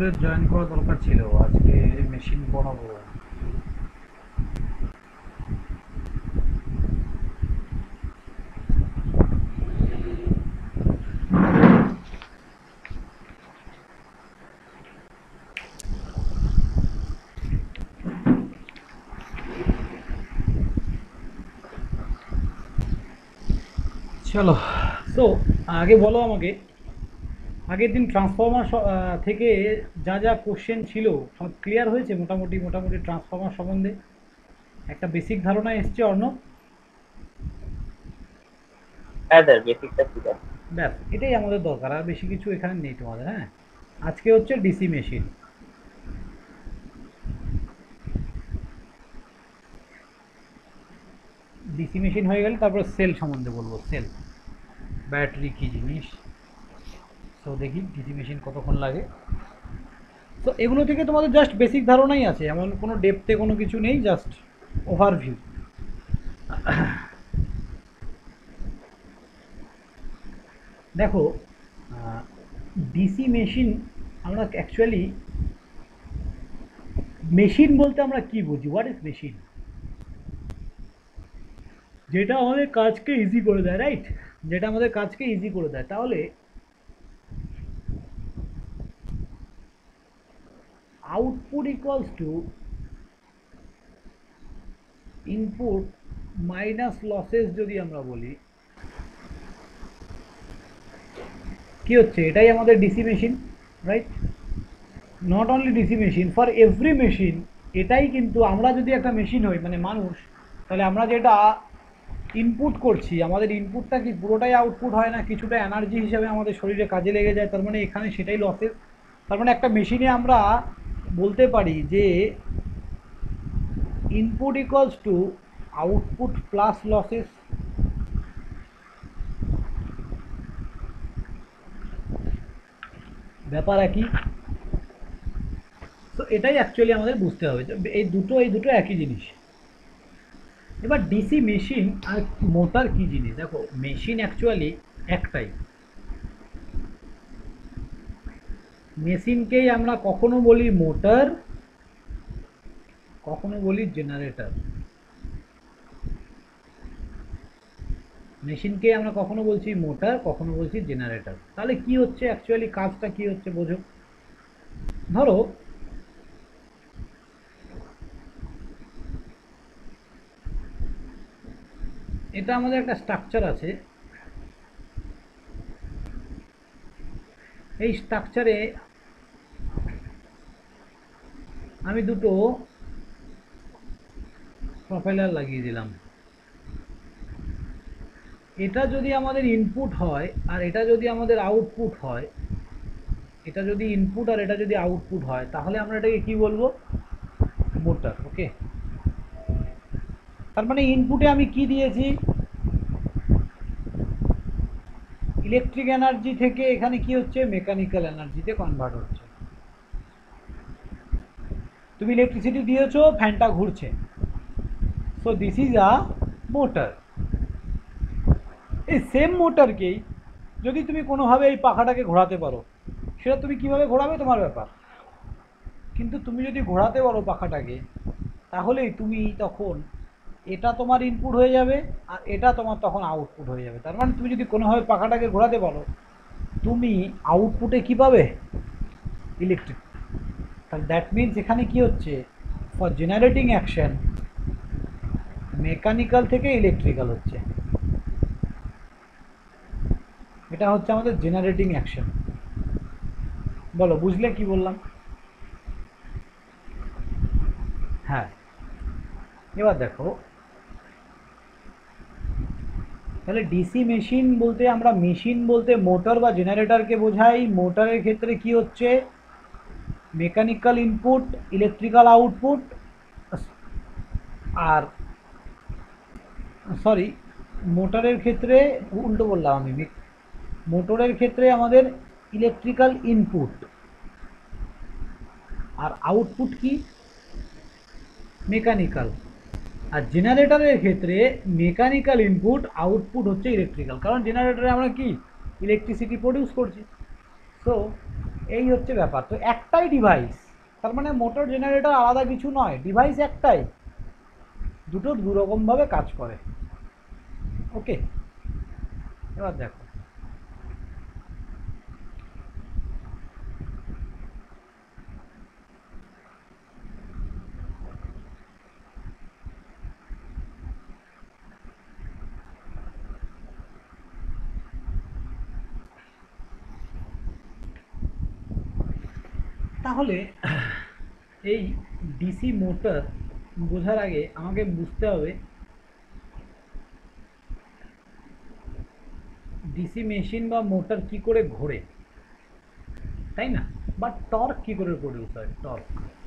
স্কুলে জয়েন করা দরকার ছিল, আজকে মেশিন বানাবো। চলো, তো আগে বলো আমাকে, আগের দিন ট্রান্সফর্মার থেকে যা যা কোশ্চেন ছিল সব ক্লিয়ার হয়েছে? মোটামুটি মোটামুটি ট্রান্সফর্মার সম্বন্ধে একটা বেসিক ধারণা এসছে অর্ণব? হ্যাঁ স্যার, বেসিকটা ঠিক আছে। ব্যাস, এটাই আমাদের দরকার, আর বেশি কিছু এখানে নেই তোমাদের। হ্যাঁ, আজকে হচ্ছে ডিসি মেশিন। ডিসি মেশিন হয়ে গেলে তারপর সেল সম্বন্ধে বলবো। সেল, ব্যাটারি কী জিনিস, তো দেখি ডিসি মেশিন কতক্ষণ লাগে। তো এগুলো থেকে তোমাদের জাস্ট বেসিক ধারণাই আছে, এমন কোনো ডেপথে কোনো কিছু নেই, জাস্ট ওভারভিউ। দেখো, ডিসি মেশিন, আমরা অ্যাকচুয়ালি মেশিন বলতে আমরা কি বুঝি? What is machine? যেটা আমাদের কাজকে ইজি করে দেয়, রাইট? যেটা আমাদের কাজকে ইজি করে দেয়। তাহলে output equals to input minus losses যদি আমরা বলি, কি হচ্ছে? এটাই আমাদের DC machine, right? Not only DC machine, for every machine এটাই। কিন্তু আমরা যদি একটা মেশিন হই, মানে মানুষ, তাহলে আমরা যেটা ইনপুট করছি, আমাদের ইনপুটটা কি পুরোটাই আউটপুট হয় না? কিছুটা এনার্জি হিসাবে আমাদের শরীরে কাজে লেগে যায়, তার মানে এখানে সেটাই লসেস। তার মানে একটা মেশিনে আমরা বলতে পারি যে input equals to output plus losses. ব্যাপার একই। তো এটাই অ্যাকচুয়ালি আমাদের বুঝতে হবে, এই দুটো একই জিনিস। এবার ডিসি মেশিন আর মোটর কি জিনিস? দেখো, মেশিন অ্যাকচুয়ালি একটাই। মেশিনকেই আমরা কখনো বলি মোটর, কখনো বলি জেনারেটর। মেশিনকে আমরা কখনো বলছি মোটর, কখনো বলছি জেনারেটর। তাহলে কি হচ্ছে অ্যাকচুয়ালি, কাজটা কি হচ্ছে বোঝো। ধরো, এটা আমাদের একটা স্ট্রাকচার আছে। এই স্ট্রাকচারে আমি দুটো প্রোফাইলার লাগিয়ে দিলাম। এটা যদি আমাদের ইনপুট হয় আর এটা যদি আমাদের আউটপুট হয়, এটা যদি ইনপুট আর এটা যদি আউটপুট হয়, তাহলে আমরা এটাকে কি বলবো? মোটর। ওকে, তার মানে ইনপুটে আমি কি দিয়েছি? ইলেকট্রিক এনার্জি থেকে এখানে কি হচ্ছে? মেকানিক্যাল এনার্জিতে কনভার্ট হচ্ছে। তুমি ইলেকট্রিসিটি দিয়েছো, ফ্যানটা ঘুরছে, so this is a motor. এই সেম মোটরকেই যদি তুমি কোনোভাবে এই পাখাটাকে ঘোরাতে পারো, সেটা তুমি কিভাবে ঘোরাবে তোমার ব্যাপার, কিন্তু তুমি যদি ঘোরাতে পারো পাখাটাকে, তাহলেই তুমি তখন, এটা তোমার ইনপুট হয়ে যাবে আর এটা তোমার তখন আউটপুট হয়ে যাবে। তার মানে তুমি যদি কোনোভাবে পাখাটাকে ঘোরাতে পারো, তুমি আউটপুটে কি পাবে? ইলেকট্রিক। তাহলে দ্যাট মিনস এখানে কি হচ্ছে? ফর জেনারেটিং অ্যাকশন মেকানিক্যাল থেকে ইলেকট্রিক্যাল হচ্ছে। এটা হচ্ছে আমাদের জেনারেটিং অ্যাকশন। বলো, বুঝলে কি বললাম? হ্যাঁ, এবার দেখো, তাহলে ডিসি মেশিন বলতে আমরা মেশিন বলতে মোটর বা জেনারেটরকে বোঝাই। মোটরের ক্ষেত্রে কি হচ্ছে? Mechanical input, electrical output. আর সরি, মোটরের ক্ষেত্রে উল্টো বললাম আমি। মোটরের ক্ষেত্রে আমাদের ইলেকট্রিক্যাল ইনপুট আর আউটপুট কি? মেকানিক্যাল। আর জেনারেটরের ক্ষেত্রে মেকানিক্যাল ইনপুট, আউটপুট হচ্ছে ইলেকট্রিক্যাল, কারণ জেনারেটরে আমরা কি ইলেকট্রিসিটি প্রডিউস করছি। সো এই হচ্ছে ব্যাপার। তো একটাই ডিভাইস, তার মানে মোটর জেনারেটর আলাদা কিছু নয়, ডিভাইস একটাই, দুটো দুরকমভাবে কাজ করে। ওকে, এবার দেখো তাহলে এই ডিসি মোটর বোঝার আগে আমাকে বুঝতে হবে ডিসি মেশিন বা মোটর কি করে ঘোরে, তাই না? বা টর্ক কি করে প্রডিউস হয়, টর্ক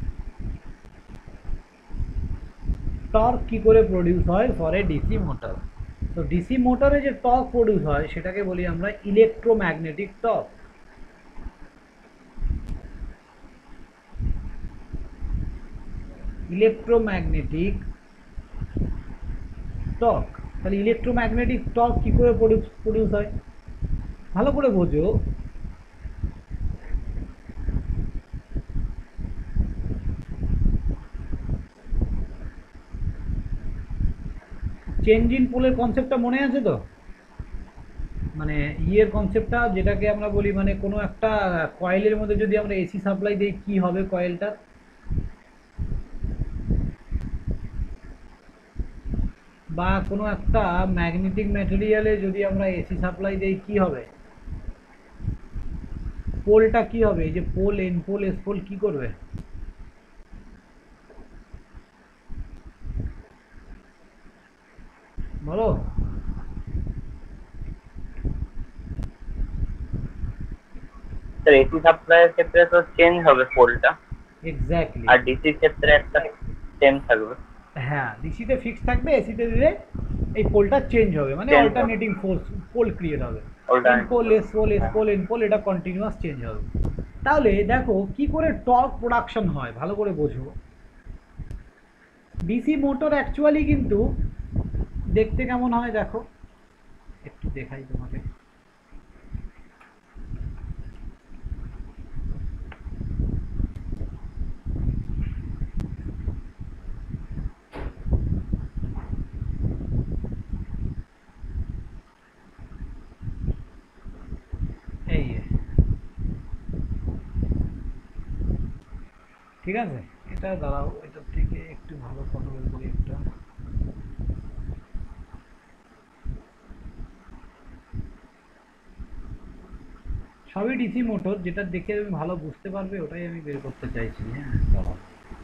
টর্ক কি করে প্রডিউস হয় ফর এ ডিসি মোটর। তো ডিসি মোটরে যে টর্ক প্রডিউস হয় সেটাকে বলি আমরা ইলেকট্রোম্যাগনেটিক টর্ক। ইলেকট্রোম্যাগনেটিক টর্ক, তাহলে ইলেকট্রোম্যাগনেটিক টর্ক কি করে প্রডিউস হয় ভালো করে বোঝো। চেঞ্জ ইন পোলের কনসেপ্টটা মনে আছে তো? মানে ইয়ের কনসেপ্টটা যেটাকে আমরা বলি, মানে কোনো একটা কয়েলের মধ্যে যদি আমরা এসি সাপ্লাই দিই কি হবে কয়েলটা, বা কোনো একটা ম্যাগনেটিক ম্যাটেরিয়ালে যদি আমরা এসি সাপ্লাই দিই কি হবে, পোলটা কি হবে, এই যে pole, N pole, S pole কি করবে বলো? স্যার এসি সাপ্লাইয়ের ক্ষেত্রে তো চেঞ্জ হবে পোলটা, এক্স্যাক্টলি। আর ডিসির ক্ষেত্রে একটা সেম থাকবে। হ্যাঁ, ডিসিতে ফিক্স থাকবে, এসিতে দিলে এই পোলটা চেঞ্জ হবে, মানে চেঞ্জ হবে, অল্টারনেটিং ফোর্স পোল ক্রিয়েট হবে। N alternative. Pole, S pole, S pole, N pole, এটা কন্টিনিউয়াস চেঞ্জ হবে। তাহলে দেখো কি করে টর্ক প্রোডাকশন হয় ভালো করে বোঝো। ডিসি মোটর অ্যাকচুয়ালি কিন্তু দেখতে কেমন হয় দেখো, একটু দেখাই তোমাকে। এই যে, ঠিক আছে, এটা দাঁড়াও, এটার থেকে একটু ভালো ফটো বের করি একটা। সবই ডিসি মোটর, যেটা দেখে আমি ভালো বুঝতে পারবে ওটাই আমি বের করতে চাইছি। হ্যাঁ, দাঁড়াও।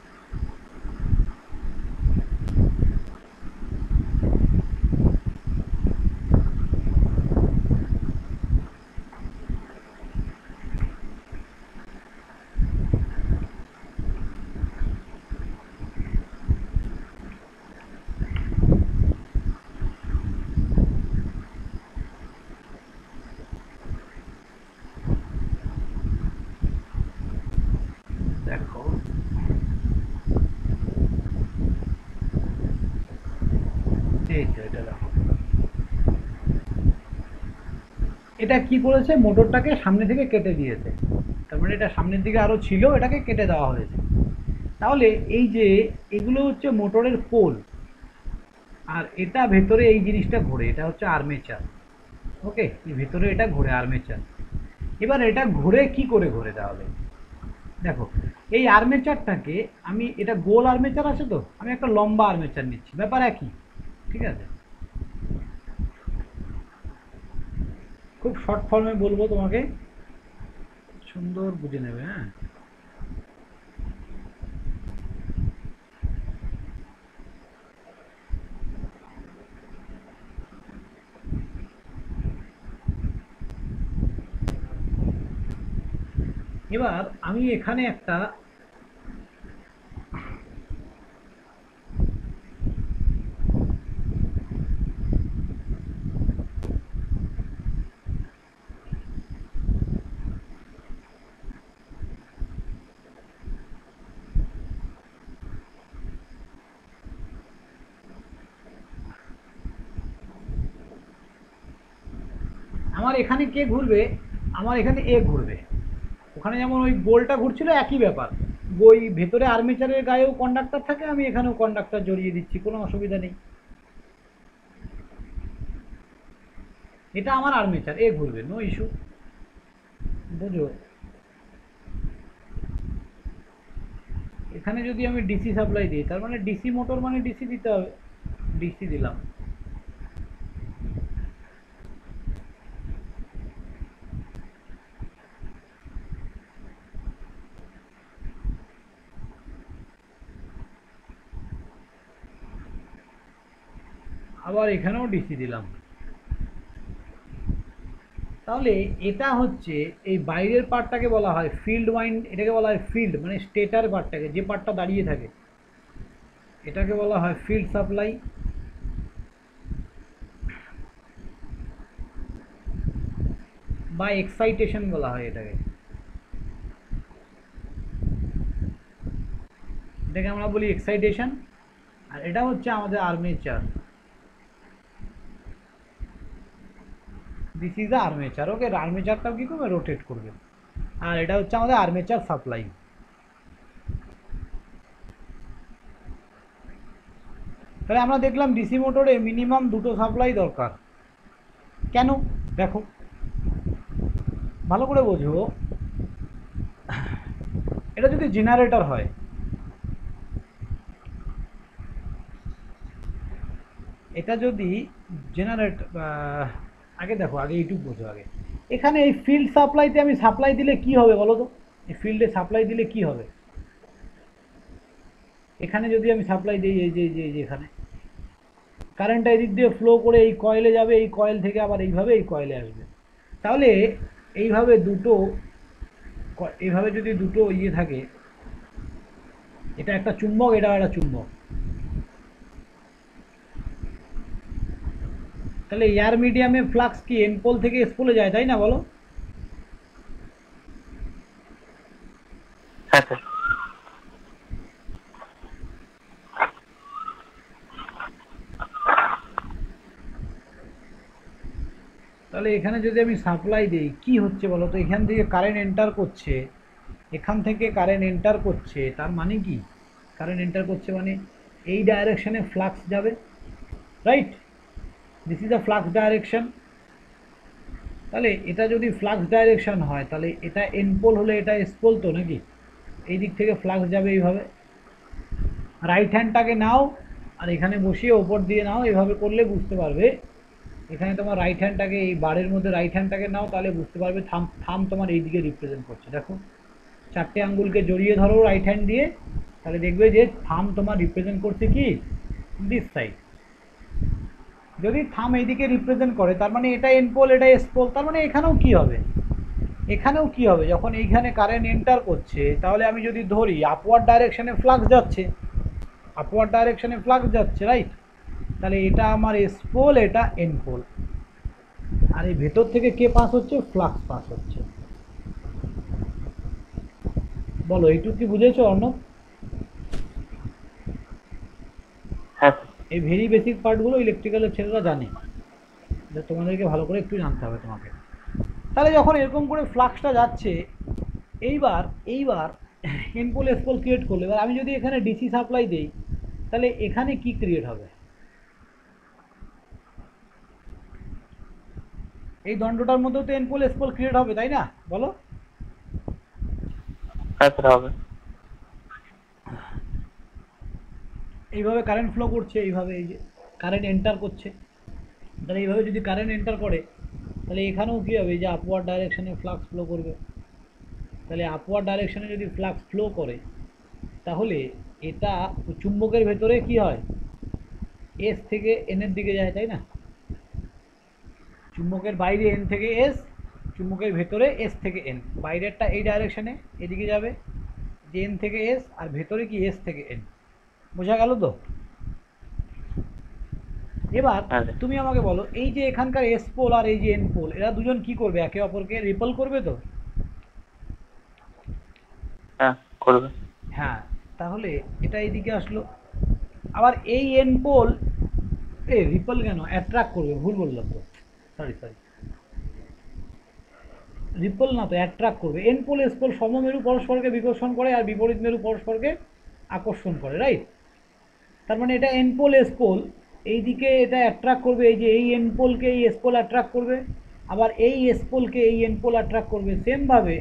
দেখো, এই তো এটা দেখো, এটা কি করেছে, মোটরটাকে সামনে থেকে কেটে দিয়েছে। তার মানে এটা সামনের দিকে আরো ছিল, এটাকে কেটে দেওয়া হয়েছে। তাহলে এই যে এগুলো হচ্ছে মোটরের পোল, আর এটা ভেতরে এই জিনিসটা ঘোরে, এটা হচ্ছে আর্মেচার। ওকে, এই ভেতরে এটা ঘোরে আর্মেচার। এবার এটা ঘুরে কি করে ঘোরে তাহলে দেখো, এই আর্মেচারটাকে আমি, এটা গোল আর্মেচার আছে তো, আমি একটা লম্বা আর্মেচার নিচ্ছি, ব্যাপার একই, ঠিক আছে? খুব শর্ট ফর্মে বলবো তোমাকে, সুন্দর বুঝে নেবে। হ্যাঁ, এবার আমি এখানে একটা, আমার এখানে কে ঘুরবে, আমার এখানে এ ঘুরবে, ওখানে যেমন ওই গোলটা ঘুরছিল একই ব্যাপার, ওই ভেতরে আর্মেচারের গায়েও কন্ডাক্টর থাকে, আমি এখানেও কন্ডাক্টর জড়িয়ে দিচ্ছি, কোনো অসুবিধা নেই। এটা আমার আর্মেচার, এ ঘুরবে, নো ইস্যু। বুঝো, এখানে যদি আমি ডিসি সাপ্লাই দিই, তার মানে ডিসি মোটর মানে ডিসি দিতে হবে, ডিসি দিলাম। আবার এখানেও ডিসি দিলাম। তাহলে এটা হচ্ছে এই বাইরের পার্টটাকে বলা হয় ফিল্ড ওয়াইন্ড, এটাকে বলা হয় ফিল্ড, মানে স্টেটার পার্টটাকে, যে পার্টটা দাঁড়িয়ে থাকে, এটাকে বলা হয় ফিল্ড সাপ্লাই বা এক্সাইটেশন বলা হয় এটাকে। এটাকে আমরা বলি এক্সাইটেশন। আর এটা হচ্ছে আমাদের armature, this is the armature. Okay, আর্মেচারটাও কি করবে, রোটেট করবে। আর এটা হচ্ছে আমাদের আর্মেচার সাপ্লাই। তাহলে আমরা দেখলাম ডিসি মোটরে মিনিমাম দুটো সাপ্লাই দরকার। কেন? দেখো ভালো করে বোঝো, এটা যদি জেনারেটর হয়, এটা যদি জেনারেটর, আগে দেখো, আগে এইটুকু বোঝো আগে। এখানে এই ফিল্ড সাপ্লাইতে আমি সাপ্লাই দিলে কি হবে বলো তো? এই ফিল্ডে সাপ্লাই দিলে কি হবে? এখানে যদি আমি সাপ্লাই দিই, এই যে এখানে কারেন্টটা এদিক দিয়ে ফ্লো করে এই কয়েলে যাবে, এই কয়েল থেকে আবার এইভাবে এই কয়েলে আসবে। তাহলে এইভাবে দুটো, এইভাবে যদি দুটো ইয়ে থাকে, এটা একটা চুম্বক, এটা একটা চুম্বক, তাহলে এয়ার মিডিয়ামে ফ্লাক্স কি এন পোল থেকে এস পোলে যায়, তাই না বলো? হ্যাঁ স্যার। তাহলে এখানে যদি আমি সাপ্লাই দিই, কি হচ্ছে বলো তো? এখান থেকে কারেন্ট এন্টার করছে, এখান থেকে কারেন্ট এন্টার করছে, তার মানে কি? কারেন্ট এন্টার করছে মানে এই ডাইরেকশনে ফ্লাক্স যাবে, right? This is the flux direction. তাহলে এটা যদি ফ্লাক্স ডাইরেকশন হয়, তাহলে এটা এন পোল হলে এটা এস পোল তো, নাকি? এই দিক থেকে ফ্লাক্স যাবে এইভাবে। রাইট হ্যান্ডটাকে নাও আর এখানে বসিয়ে ওপর দিয়ে নাও, এভাবে করলে বুঝতে পারবে। এখানে তোমার রাইট হ্যান্ডটাকে, এই বারের মধ্যে রাইট হ্যান্ডটাকে নাও, তাহলে বুঝতে পারবে থাম থাম তোমার এই দিকে রিপ্রেজেন্ট করছে। দেখো, চারটে আঙ্গুলকে জড়িয়ে ধরো রাইট হ্যান্ড দিয়ে, তাহলে দেখবে যে থাম তোমার রিপ্রেজেন্ট করছে কি, দিস সাইড। যদি থাম এইদিকে রিপ্রেজেন্ট করে, তার মানে এটা এন পোল, এটা এস পোল। তার মানে এখানেও কি হবে, এখানেও কি হবে, যখন এইখানে কারেন্ট এন্টার করছে, তাহলে আমি যদি ধরি আপওয়ার্ড ডাইরেকশনে ফ্লাক্স যাচ্ছে, আপওয়ার্ড ডাইরেকশনে ফ্লাক্স যাচ্ছে, রাইট? তাহলে এটা আমার এস পোল, এটা এন পোল। আর এই ভেতর থেকে কে পাস হচ্ছে, ফ্লাক্স পাস হচ্ছে। বলো, এইটুকু কি বুঝেছো অর্ণব? হ্যাঁ এই ভেরি বেসিক পার্টগুলো ইলেকট্রিক্যালের ছেলেরা জানে, যে তোমাদেরকে ভালো করে একটু জানতে হবে তোমাকে। তাহলে যখন এরকম করে ফ্লাক্সটা যাচ্ছে, এইবার এইবার এনপোল এসপোল ক্রিয়েট করলে, এবার আমি যদি এখানে ডিসি সাপ্লাই দিই, তাহলে এখানে কি ক্রিয়েট হবে? এই দণ্ডটার মধ্যেও তো এনপোল এসপোল ক্রিয়েট হবে, তাই না? বলো। হ্যাঁ স্যার, হবে। এইভাবে কারেন্ট ফ্লো করছে, এইভাবে এই যে কারেন্ট এন্টার করছে, তাহলে এইভাবে যদি কারেন্ট এন্টার করে, তাহলে এখানেও কী হবে, এই যে আপওয়ার্ড ডাইরেকশনে ফ্লাক্স ফ্লো করবে। তাহলে আপওয়ার্ড ডাইরেকশনে যদি ফ্লাক্স ফ্লো করে, তাহলে এটা চুম্বকের ভেতরে কি হয়, এস থেকে এনের দিকে যায়, তাই না? চুম্বকের বাইরে এন থেকে এস, চুম্বকের ভেতরে এস থেকে এন। বাইরেরটা এই ডাইরেকশনে এদিকে যাবে, যে এন থেকে এস, আর ভেতরে কি এস থেকে এন। বোঝা গেল তো? এবার হ্যাঁ স্যার। তুমি আমাকে বলো, এই যে এখানকার এস পোল আর এই যে এন পোল, এরা দুজন কি করবে, একে অপরকে রিপল করবে তো? হ্যাঁ, করবে। হ্যাঁ, তাহলে এটা এইদিকে আসলো। আবার এই এন পোল, রিপল কেন, অ্যাট্রাক্ট করবে, ভুল বললাম তো, সরি সরি, রিপল না তো, অ্যাট্রাক্ট করবে। এন পোল এস পোল সমমেরু পরস্পরকে বিকর্ষণ করে আর বিপরীত মেরু পরস্পরকে আকর্ষণ করে, রাইট? তার মানে এটা এন পোল এস পোল, এইদিকে এটা অ্যাট্রাক্ট করবে, এই যে এই এন পোলকে এই এস পোল অ্যাট্রাক্ট করবে, আবার এই এস পোলকে এই এন পোল অ্যাট্রাক্ট করবে। সেমভাবে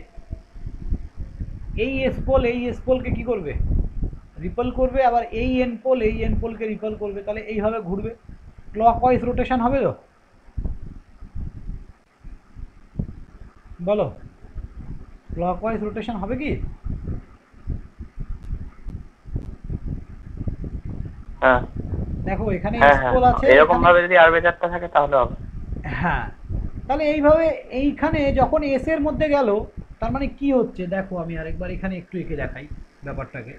এই এস পোলকে কি করবে, রিপল করবে, আবার এই এন পোলকে রিপল করবে। তাহলে এইভাবে ঘুরবে, ক্লকওয়াইজ রোটেশন হবে তো, বলো ক্লকওয়াইজ রোটেশন হবে কি? হ্যাঁ দেখো এখানে হ্যাঁ এস হ্যাঁ, পোল আছে, এরকম এখানে, ভাবে যদি আরবিটারটা থাকে তাহলে হবে। হ্যাঁ। তাহলে এইভাবে এইখানে যখন এস এর মধ্যে গেল, তার মানে কি হচ্ছে দেখো, আমি আরেকবার এখানে একটু এঁকে দেখাই ব্যাপারটাকে।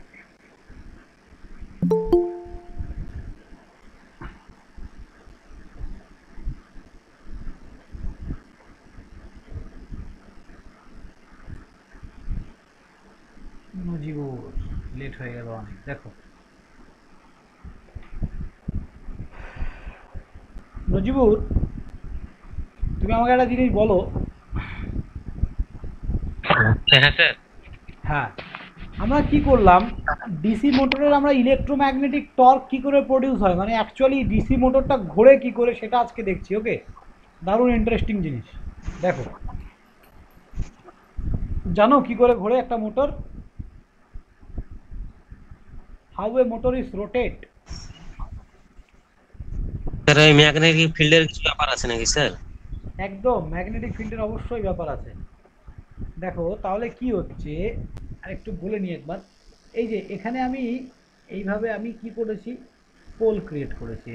নজিবুর লেট হয়ে গেল অনেক, দেখো নজিবুর, তুমি আমাকে একটা জিনিস বলো। হ্যাঁ স্যার। হ্যাঁ, আমরা কি করলাম, ডিসি মোটরের আমরা ইলেকট্রোম্যাগনেটিক টর্ক কি করে প্রডিউস হয়, মানে অ্যাকচুয়ালি ডিসি মোটরটা ঘোরে কি করে সেটা আজকে দেখছি। ওকে, দারুণ ইন্টারেস্টিং জিনিস। দেখো, জানো কি করে ঘোরে একটা motor? How a motor is rotate. Sir এই ম্যাগনেটিক ফিল্ডের কিছু ব্যাপার আছে নাকি স্যার? একদম, ম্যাগনেটিক ফিল্ডের অবশ্যই ব্যাপার আছে। দেখো তাহলে কি হচ্ছে, আর একটু বলে নিই একবার। এই যে এখানে আমি এইভাবে আমি কি করেছি, পোল ক্রিয়েট করেছি।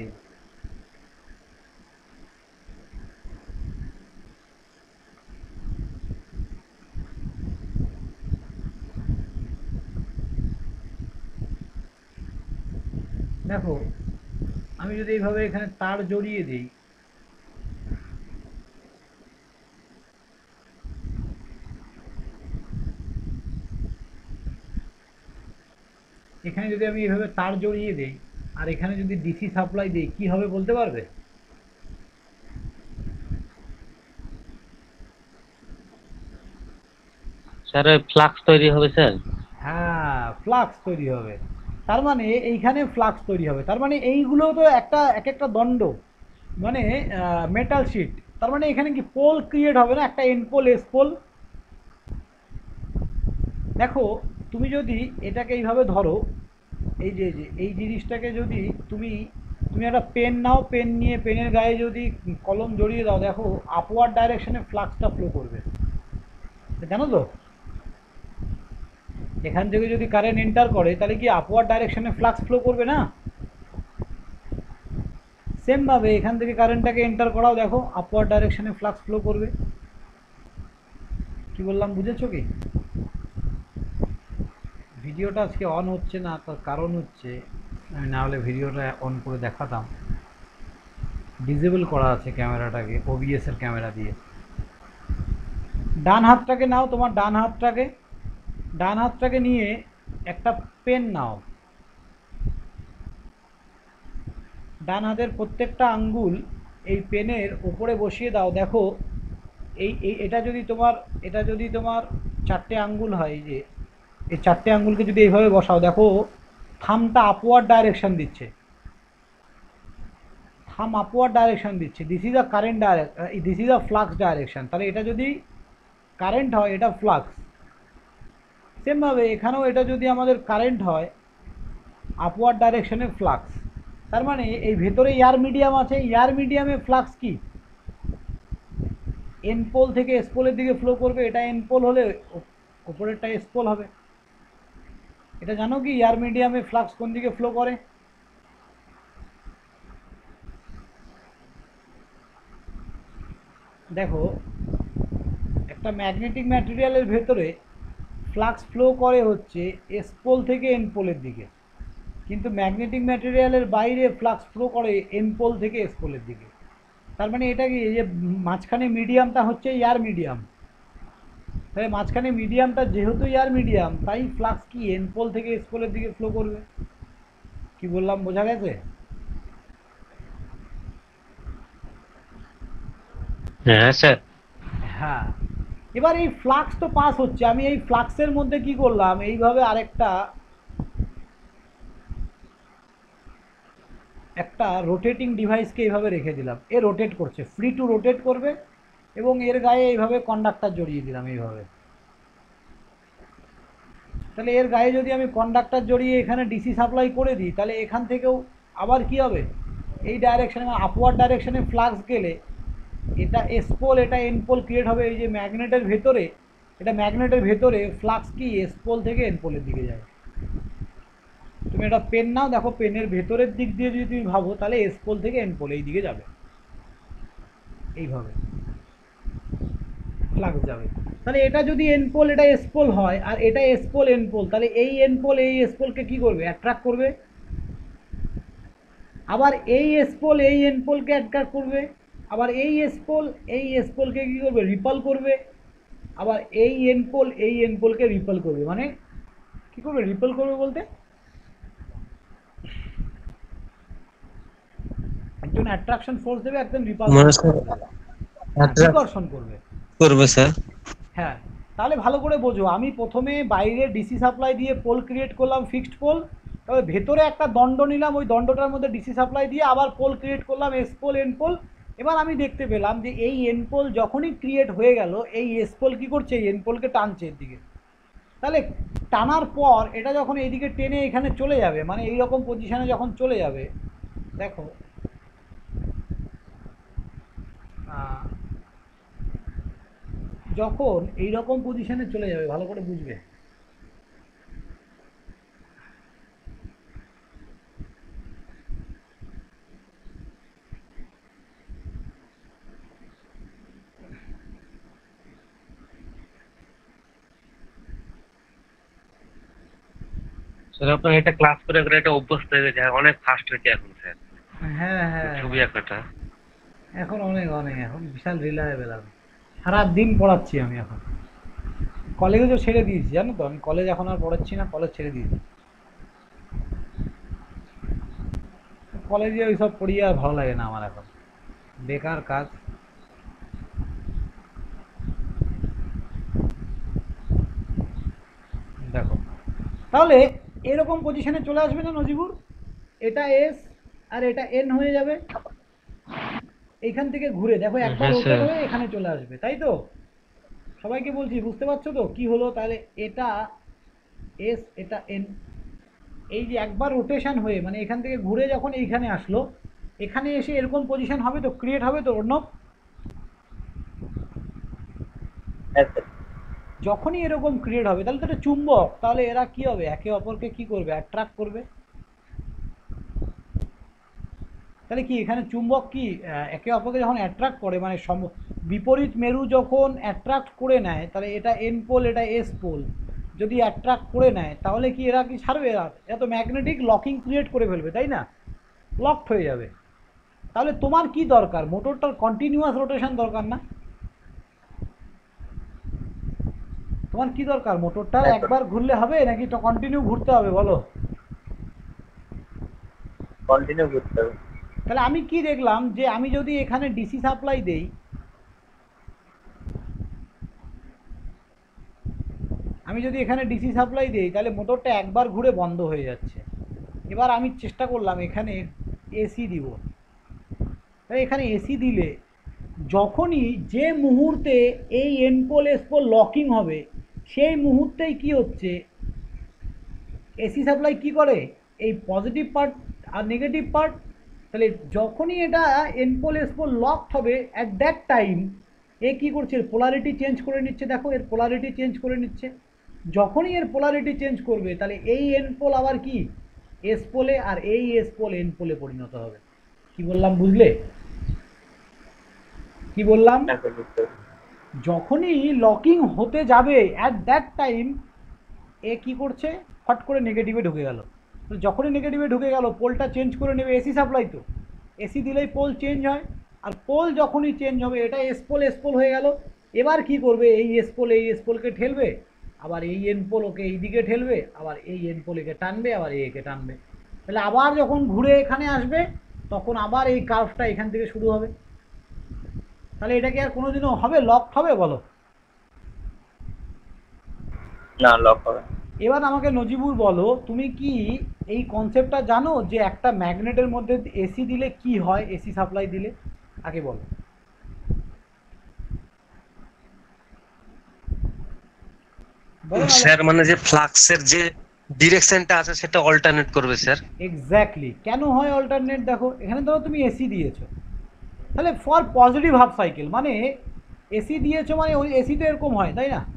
দেখো আমি যদি এইভাবে এখানে তার জড়িয়ে দিই, এখানে যদি আমি এইভাবে তার জড়িয়ে দিই আর এখানে যদি ডিসি সাপ্লাই দিই, কি হবে বলতে পারবে? স্যার ওই ফ্লাক্স তৈরি হবে স্যার। হ্যাঁ, ফ্লাক্স তৈরি হবে। তার মানে এইখানে ফ্লাক্স তৈরি হবে, তার মানে এইগুলো তো একটা এক একটা দণ্ড, মানে মেটাল শিট। তার মানে এখানে কি পোল ক্রিয়েট হবে না, একটা এন পোল এস পোল। দেখো তুমি যদি এটাকে এইভাবে ধরো, এই যে এই জিনিসটাকে যদি তুমি তুমি একটা পেন নাও, পেন নিয়ে পেনের গায়ে যদি কলম জড়িয়ে দাও, দেখো আপওয়ার্ড ডাইরেকশনে ফ্লাক্সটা ফ্লো করবে, জানো তো? এখান থেকে যদি কারেন্ট এন্টার করে তাহলে কি আপওয়ার্ড ডাইরেকশনে ফ্লাক্স ফ্লো করবে না? সেমভাবে এখান থেকে কারেন্টটাকে এন্টার করাও, দেখো আপওয়ার্ড ডাইরেকশনে ফ্লাক্স ফ্লো করবে। কি বললাম বুঝেছো কি? ভিডিওটা আজকে অন হচ্ছে না, তার কারণ হচ্ছে আমি না হলে ভিডিওটা অন করে দেখাতাম, ডিসেবল করা আছে ক্যামেরাটাকে ওবিএস এর ক্যামেরা দিয়ে। ডান হাতটাকে নাও, তোমার ডান হাতটাকে নিয়ে একটা পেন নাও, ডান হাতের প্রত্যেকটা আঙ্গুল এই পেনের ওপরে বসিয়ে দাও। দেখো এটা যদি তোমার চারটে আঙ্গুল হয়, এই যে এই চারটে আঙ্গুলকে যদি এইভাবে বসাও, দেখো থামটা আপওয়ার্ড ডাইরেকশন দিচ্ছে, থাম আপওয়ার্ড ডাইরেকশন দিচ্ছে। This is a current direct, this is a flux direction. তাহলে এটা যদি কারেন্ট হয় এটা ফ্লাক্স। সেমভাবে এখানেও এটা যদি আমাদের কারেন্ট হয় আপওয়ার্ড ডাইরেকশনে ফ্লাক্স। তার মানে এই ভেতরে এয়ার মিডিয়াম আছে, এয়ার মিডিয়ামে ফ্লাক্স কি এন পোল থেকে এস পোলের দিকে ফ্লো করবে। এটা এন পোল হলে ওপরেরটা এস পোল হবে। এটা জানো কি এয়ার মিডিয়ামে ফ্লাক্স কোন দিকে ফ্লো করে? দেখো একটা ম্যাগনেটিক ম্যাটেরিয়ালের ভেতরে ফ্লাক্স ফ্লো করে হচ্ছে এস পোল থেকে এন পোলের দিকে, কিন্তু ম্যাগনেটিক ম্যাটেরিয়ালের বাইরে ফ্লাক্স ফ্লো করে এন পোল থেকে এস পোলের দিকে। তার মানে এটা কি, যে মাঝখানে মিডিয়ামটা হচ্ছে এয়ার মিডিয়াম, তাহলে মাঝখানে মিডিয়ামটা যেহেতু এয়ার মিডিয়াম, তাই ফ্লাক্স কি এন পোল থেকে এস পোলের দিকে ফ্লো করবে। কি বললাম বোঝা গেছে? হ্যাঁ স্যার। হ্যাঁ, এবার এই ফ্লাক্স তো পাস হচ্ছে, আমি এই ফ্লাক্সের মধ্যে কি করলাম, এইভাবে আরেকটা একটা রোটেটিং ডিভাইসকে এইভাবে রেখে দিলাম, এ রোটেট করছে, ফ্রি টু রোটেট করবে, এবং এর গায়ে এইভাবে কন্ডাক্টর জড়িয়ে দিলাম এইভাবে। তাহলে এর গায়ে যদি আমি কন্ডাক্টর জড়িয়ে এখানে ডিসি সাপ্লাই করে দিই, তাহলে এখান থেকেও আবার কি হবে, এই ডাইরেকশানে আপওয়ার্ড ডাইরেকশানে ফ্লাক্স গেলে এটা এস পোল এটা এন পোল ক্রিয়েট হবে। এই যে ম্যাগনেটের ভেতরে, এটা ম্যাগনেটের ভেতরে ফ্লাক্স কি এস পোল থেকে এন পোলের দিকে যায়। তুমি একটা পেন নাও, দেখো পেনের ভেতরের দিক দিয়ে যদি তুমি ভাবো, তাহলে এস পোল থেকে এন পোল এই দিকে যাবে, এইভাবে ফ্লাক্স যাবে। তাহলে এটা যদি এন পোল এটা এস পোল হয়, আর এটা এস পোল এন পোল, তাহলে এই এন পোল এই এস পোলকে কি করবে, অ্যাট্রাক্ট করবে। আবার এই এস পোল এই এন পোলকে অ্যাট্রাক্ট করবে, আবার এই এস পোল এই এস পোলকে কি করবে, রিপাল করবে। আবার এই এন পোল এই এন পোলকে রিপাল করবে, মানে কি করবে, রিপাল করবে বলতে একজন অ্যাট্রাকশন ফোর্স দেবে, একজন রিপাল বিকর্ষণ করবে করবে স্যার। হ্যাঁ, তাহলে ভালো করে বোঝো, আমি প্রথমে বাইরে ডিসি সাপ্লাই দিয়ে পোল ক্রিয়েট করলাম, ফিক্সড পোল, তবে ভেতরে একটা দণ্ড নিলাম, ওই দণ্ডটার মধ্যে ডিসি সাপ্লাই দিয়ে আবার পোল ক্রিয়েট করলাম, এস পোল এন পোল। এবার আমি দেখতে পেলাম যে এই এন পোল যখনই ক্রিয়েট হয়ে গেল, এই এস পোল কী করছে, এই এন পোলকে টানছে এর দিকে। তাহলে টানার পর এটা যখন এইদিকে টেনে এখানে চলে যাবে, মানে এই রকম পজিশানে যখন চলে যাবে, দেখো যখন এই রকম পজিশানে চলে যাবে, ভালো করে বুঝবে, স্যার আপনার এটা ক্লাস করে করে একটা অভ্যস্ত হয়ে গেছে, অনেক ফাস্ট হয়েছে এখন স্যার হ্যাঁ হ্যাঁ ছবি আঁকাটা। এখন অনেক অনেক এখন বিশাল রিলায়েবল। আমি সারাদিন পড়াচ্ছি, আমি এখন কলেজে তো ছেড়ে দিয়েছি, জানো তো, আমি কলেজ এখন আর পড়াচ্ছি না, কলেজ ছেড়ে দিয়েছি। কলেজে ওই সব পড়িয়ে আর ভালো লাগে না আমার এখন, বেকার কাজ। দেখো তাহলে এরকম পজিশনে চলে আসবে না নজিবুর, এটা এস আর এটা এন হয়ে যাবে, এইখান থেকে ঘুরে দেখো একবার হ্যাঁ, রোটেট স্যার। হয়ে এখানে চলে আসবে, তাই তো? সবাইকে বলছি, বুঝতে পারছো তো কি হলো? তাহলে এটা এস এটা এন, এই যে একবার রোটেশন হয়ে মানে এখান থেকে ঘুরে যখন এইখানে আসলো, এখানে এসে এরকম পজিশন হবে তো, ক্রিয়েট হবে তো অর্ণব। হ্যাঁ স্যার। যখনই এরকম ক্রিয়েট হবে, তাহলে তো এটা চুম্বক, তাহলে এরা কি হবে, একে অপরকে কি করবে, অ্যাট্রাক্ট করবে। তাহলে কি এখানে চুম্বক কি একে অপরকে যখন অ্যাট্রাক্ট করে, মানে বিপরীত মেরু যখন অ্যাট্রাক্ট করে নেয়, তাহলে এটা এন পোল এটা এস পোল যদি অ্যাট্রাক্ট করে নেয়, তাহলে কি এরা কি ছাড়বে, এরা তো ম্যাগনেটিক লকিং ক্রিয়েট করে ফেলবে, তাই না? লকড হয়ে যাবে। তাহলে তোমার কি দরকার, মোটরটার কন্টিনিউয়াস রোটেশন দরকার না? তোমার কি দরকার, মোটরটা একবার ঘুরলে হবে নাকি তো কন্টিনিউ ঘুরতে হবে, বলো? কন্টিনিউ করতে হবে। তাহলে আমি কি দেখলাম, যে আমি যদি এখানে ডিসি সাপ্লাই দেই, আমি যদি এখানে ডিসি সাপ্লাই দিই, তাহলে মোটরটা একবার ঘুরে বন্ধ হয়ে যাচ্ছে। এবার আমি চেষ্টা করলাম এখানে এসি দিব, তাই এখানে এসি দিলে যখনই যে মুহূর্তে এই এনপোল এসপোল লকিং হবে, সেই মুহূর্তেই কি হচ্ছে, এসি সাপ্লাই কি করে, এই পজিটিভ পার্ট আর নেগেটিভ পার্ট, তাহলে যখনই এটা এনপোল এসপোল লক হবে, অ্যাট দ্যাট টাইম এ কী করছে, পোলারিটি চেঞ্জ করে নিচ্ছে। দেখো এর পোলারিটি চেঞ্জ করে নিচ্ছে, যখনই এর পোলারিটি চেঞ্জ করবে, তাহলে এই এনপোল আবার কি এস পোলে, আর এই এস পোল এন পোলে পরিণত হবে। কি বললাম, বুঝলে কি বললাম? হ্যাঁ স্যার, বুঝতে পেরেছি। যখনই লকিং হতে যাবে, অ্যাট দ্যাট টাইম এ কি করছে, ফট করে নেগেটিভে ঢুকে গেল। তো যখনই নেগেটিভে ঢুকে গেল, পোলটা চেঞ্জ করে নেবে, এসি সাপ্লাই তো, এসি দিলেই পোল চেঞ্জ হয়, আর পোল যখনই চেঞ্জ হবে, এটা এস পোল হয়ে গেল। এবার কি করবে, এই এস পোলকে ঠেলবে, আবার এই এন পোল ওকে এই দিকে ঠেলবে, আবার এই এন পোল একে টানবে, আবার একে টানবে। তাহলে আবার যখন ঘুরে এখানে আসবে, তখন আবার এই কার্ভটা এখান থেকে শুরু হবে। তাহলে এটা কি আর কোনোদিনও হবে, লক হবে, বলো? না, লক হবে না। এবার আমাকে নজিবুর বলো, তুমি কি এই কনসেপ্টটা জানো যে একটা ম্যাগনেটের মধ্যে এসি দিলে কি হয়, এসি সাপ্লাই দিলে? আগে বলো। বলো নাহলে। স্যার মানে যে ফ্লাক্সের যে ডিরেকশনটা আছে সেটা অল্টারনেট করবে স্যার। এক্স্যাক্টলি, কেন হয় অল্টারনেট? দেখো এখানে ধরো তুমি এসি দিয়েছো, তাহলে ফর পজিটিভ হাফ সাইকেল মানে এসি দিয়েছো মানে ওই এসি তো এরকম হয়, তাই না?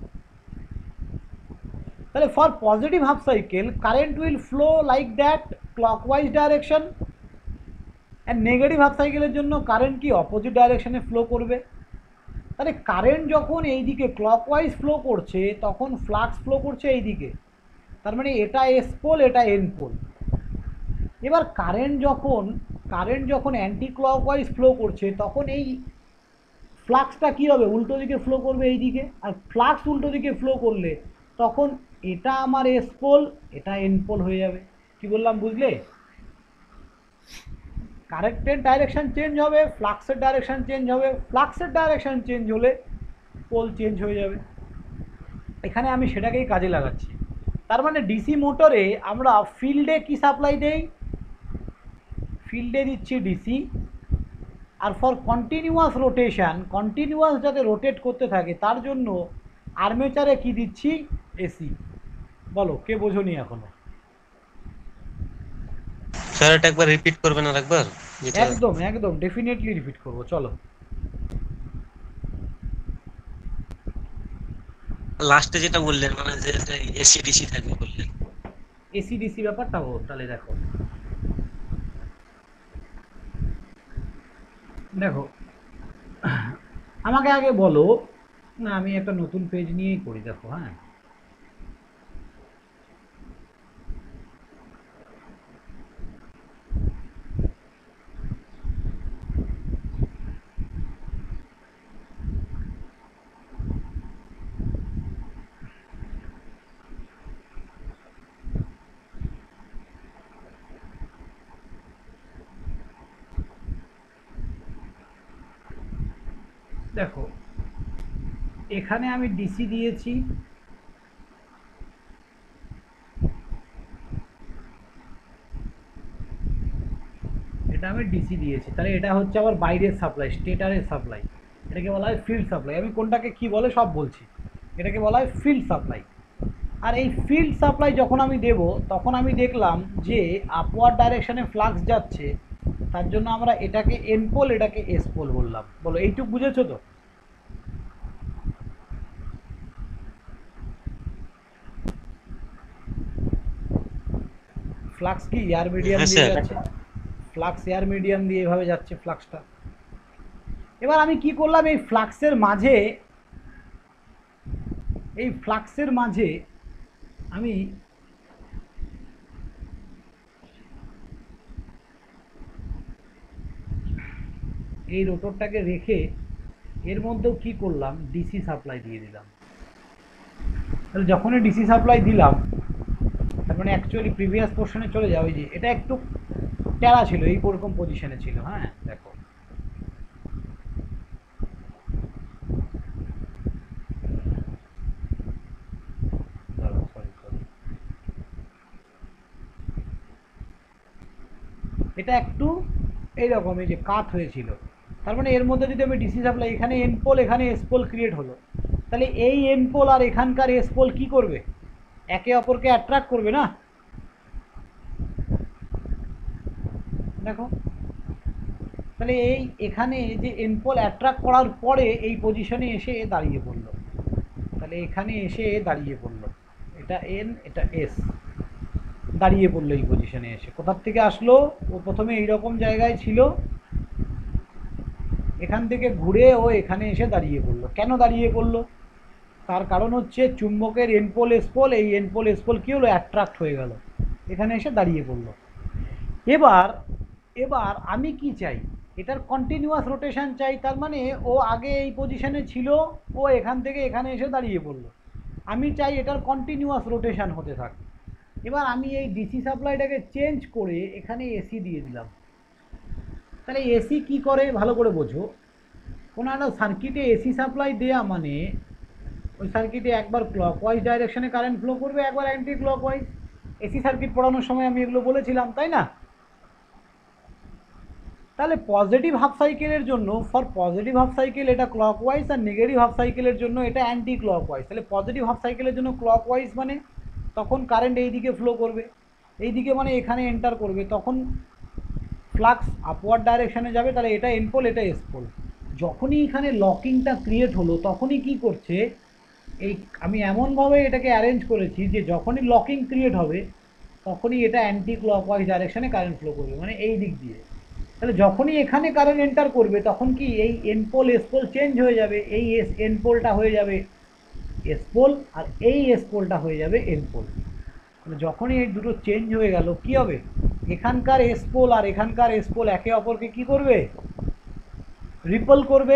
তাহলে for positive half cycle current will flow like that, clockwise direction. And negative half সাইকেলের জন্য কারেন্ট কি অপোজিট ডাইরেকশনে ফ্লো করবে। তাহলে কারেন্ট যখন এই দিকে ক্লকওয়াইজ ফ্লো করছে তখন ফ্লাক্স ফ্লো করছে এই দিকে, তার মানে এটা এস পোল, এটা এন পোল। এবার কারেন্ট যখন অ্যান্টি ক্লকওয়াইজ ফ্লো করছে তখন এই ফ্লাক্সটা কী হবে, উল্টো দিকে ফ্লো করবে এই দিকে। আর ফ্লাক্স উল্টো দিকে ফ্লো করলে তখন এটা আমার এস পোল, এটা এন পোল হয়ে যাবে। কি বললাম বুঝলে? কারেন্টের ডাইরেকশন চেঞ্জ হবে, ফ্লাক্সের ডাইরেকশন চেঞ্জ হবে, ফ্লাক্সের ডাইরেকশন চেঞ্জ হলে পোল চেঞ্জ হয়ে যাবে। এখানে আমি সেটাকেই কাজে লাগাচ্ছি। তার মানে ডিসি মোটরে আমরা ফিল্ডে কি সাপ্লাই দেই? ফিল্ডে দিচ্ছি ডিসি। আর ফর কন্টিনিউয়াস রোটেশন, কন্টিনিউয়াস যাতে রোটেট করতে থাকে তার জন্য আর্মেচারে কি দিচ্ছি? এসি। বলো কে বোঝোনি এখনো? স্যার এটা একবার রিপিট করবেন আর একবার যেটা। একদম একদম ডেফিনেটলি রিপিট করবো, চলো। লাস্টে যেটা বললেন মানে যে এসি ডিসি থাকবে বললেন। এসি ডিসি ব্যাপারটা তাহলে দেখো, দেখো আমাকে আগে বলো। না, আমি একটা নতুন পেজ নিয়েই করি, দেখো। হ্যাঁ, দেখো এখানে আমি ডিসি দিয়েছি, এটা আমি ডিসি দিয়েছি, তাহলে এটা হচ্ছে আবার বাইরের সাপ্লাই, স্টেটারের সাপ্লাই। এটাকে বলা হয় ফিল্ড সাপ্লাই। আমি কোনটাকে কি বলে সব বলছি। এটাকে বলা হয় ফিল্ড সাপ্লাই। আর এই ফিল্ড সাপ্লাই যখন আমি দেব তখন আমি দেখলাম যে আপওয়ার্ড ডাইরেকশনে ফ্লাক্স যাচ্ছে, তার জন্য আমরা এটাকে এন পোল, এটাকে এস পোল বললাম। বলো এইটুক বুঝেছো তো? ফ্লাক্স কি এয়ার মিডিয়াম হ্যাঁ দিয়ে স্যার। যাচ্ছে, ফ্লাক্স এয়ার মিডিয়াম দিয়ে এভাবে যাচ্ছে ফ্লাক্সটা। এবার আমি কি করলাম, এই ফ্লাক্সের মাঝে আমি এই রোটরটাকে রেখে এর মধ্যেও কি করলাম, ডিসি সাপ্লাই দিয়ে দিলাম। তাহলে যখনই ডিসি সাপ্লাই দিলাম তার মানে অ্যাকচুয়ালি প্রিভিয়াস পোর্শনে চলে যাও। ওই যে এটা একটু টেরা ছিল, এই রকম পজিশনে ছিল। হ্যাঁ দেখো, এটা একটু এইরকম এই যে কাত হয়েছিল। তার মানে এর মধ্যে যদি আমি ডিসি সাপ্লাই, এখানে এন পোল, এখানে এস পোল ক্রিয়েট হলো, তাহলে এই এন পোল আর এখানকার এস পোল কি করবে? একে অপরকে অ্যাট্রাক্ট করবে না? দেখো, তাহলে এই এখানে যে এন পোল অ্যাট্রাক্ট করার পরে এই পজিশনে এসে এ দাঁড়িয়ে পড়লো, তাহলে এখানে এসে এ দাঁড়িয়ে পড়লো, এটা এন, এটা এস, দাঁড়িয়ে পড়লো এই পজিশনে এসে। কোথার থেকে আসলো? ও প্রথমে এইরকম জায়গায় ছিল, এখান থেকে ঘুরে ও এখানে এসে দাঁড়িয়ে পড়লো। কেন দাঁড়িয়ে পড়লো? তার কারণ হচ্ছে চুম্বকের এনপোল এসপোল, এই এনপোল এসপোল কী হলো, অ্যাট্রাক্ট হয়ে গেল, এখানে এসে দাঁড়িয়ে পড়লো। এবার এবার আমি কি চাই? এটার কন্টিনিউয়াস রোটেশন চাই। তার মানে ও আগে এই পজিশনে ছিল, ও এখান থেকে এখানে এসে দাঁড়িয়ে পড়লো। আমি চাই এটার কন্টিনিউয়াস রোটেশন হতে থাক। এবার আমি এই ডিসি সাপ্লাইটাকে চেঞ্জ করে এখানে এসি দিয়ে দিলাম। তাহলে এসি কি করে ভালো করে বোঝো। কোনো একটা সার্কিটে এসি সাপ্লাই দেয়া মানে ওই সার্কিটে একবার ক্লকওয়াইজ ডাইরেকশনে কারেন্ট ফ্লো করবে, একবার অ্যান্টি ক্লকওয়াইজ। এসি সার্কিট পড়ানোর সময় আমি এগুলো বলেছিলাম, তাই না? তাহলে পজিটিভ হাফ সাইকেলের জন্য, ফর পজিটিভ হাফ সাইকেল এটা ক্লকওয়াইজ, আর নেগেটিভ হাফ সাইকেলের জন্য এটা অ্যান্টি ক্লকওয়াইজ। তাহলে পজিটিভ হাফ সাইকেলের জন্য ক্লকওয়াইজ মানে তখন কারেন্ট এই দিকে ফ্লো করবে, এই দিকে মানে এখানে এন্টার করবে, তখন ফ্লাক্স আপওয়ার্ড ডাইরেকশনে যাবে। তাহলে এটা এন পোল, এটা এস পোল। যখনই এখানে লকিংটা ক্রিয়েট হলো তখনই কি করছে, এই আমি এমনভাবে এটাকে অ্যারেঞ্জ করেছি যে যখনই লকিং ক্রিয়েট হবে তখনই এটা অ্যান্টি ক্লকওয়াইজ ডাইরেকশনে কারেন্ট ফ্লো করবে, মানে এই দিক দিয়ে। তাহলে যখনই এখানে কারেন্ট এন্টার করবে তখন কি এই N pole S pole change হয়ে যাবে, এই এন পোলটা হয়ে যাবে এস পোল, আর এই এস পোলটা হয়ে যাবে এন পোল। মানে যখনই এই দুটো চেঞ্জ হয়ে গেল কি হবে, এখানকার এস পোল আর এখানকার এস পোল একে অপরকে কি করবে, রিপল করবে।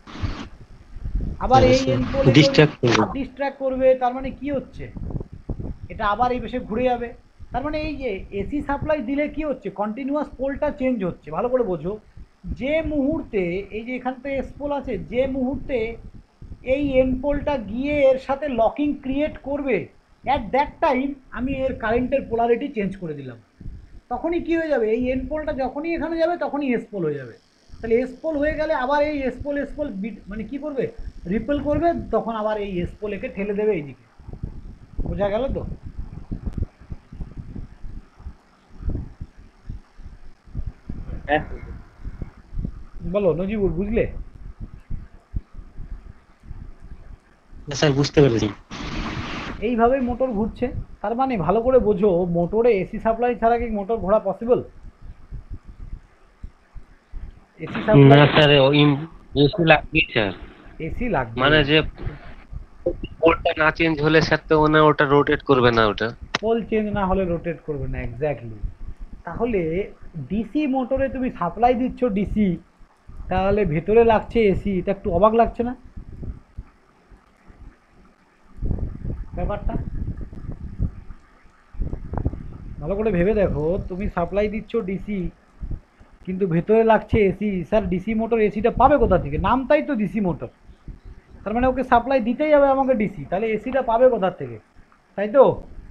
আবার এই এন পোল ডিস্ট্র্যাক্ট করবে। তার মানে কি হচ্ছে, এটা আবার এই পাশে ঘুরে যাবে। তার মানে এই যে এসি সাপ্লাই দিলে কি হচ্ছে, কন্টিনিউয়াস পোলটা চেঞ্জ হচ্ছে। ভালো করে বোঝো, যে মুহূর্তে এই যে এখান থেকে এস পোল আছে, যে মুহূর্তে এই এন পোলটা গিয়ে এর সাথে লকিং ক্রিয়েট করবে, অ্যাট দ্যাট টাইম আমি এর কারেন্টের পোলারিটি চেঞ্জ করে দিলাম। তখনই কি হয়ে যাবে, এই এন পোলটা যখনই এখানে যাবে তখনই এস পোল হয়ে যাবে। তাহলে এস পোল হয়ে গেলে আবার এই এস পোল মানে কি করবে, রিপেল করবে, তখন আবার এই এস পোল একে ঠেলে দেবে এইদিকে। বোঝা গেল তো? হ্যাঁ বলো নজিবুল, বুঝলে? স্যার বুঝতে পেরেছি। এইভাবেই মোটর ঘুরছে। তার মানে ভালো করে বোঝো, মোটরে এসি সাপ্লাই ছাড়া কি মোটর ঘোরা পসিবল? এসি না সাপ্লাই, স্যার, এসি লাগবেই স্যার। এসি লাগবে। মানে যে পোলটা না চেঞ্জ হলে স্যার তো মানে ওটা রোটেট করবে না, ওটা পোল চেঞ্জ না হলে রোটেট করবে না, এক্স্যাক্টলি। তাহলে ডিসি মোটরে তুমি সাপ্লাই দিচ্ছ ডিসি, তাহলে ভেতরে লাগছে এসি, এটা একটু অবাক লাগছে না ব্যাপারটা? ভালো করে ভেবে দেখো, তুমি সাপ্লাই দিচ্ছ ডিসি কিন্তু ভেতরে লাগছে এসি। স্যার ডিসি মোটর এসিটা পাবে কোথা থেকে? নামটাই তো ডিসি মোটর, তার মানে ওকে সাপ্লাই দিতেই হবে আমাকে ডিসি, তাহলে এসিটা পাবে কোথা থেকে, তাই তো?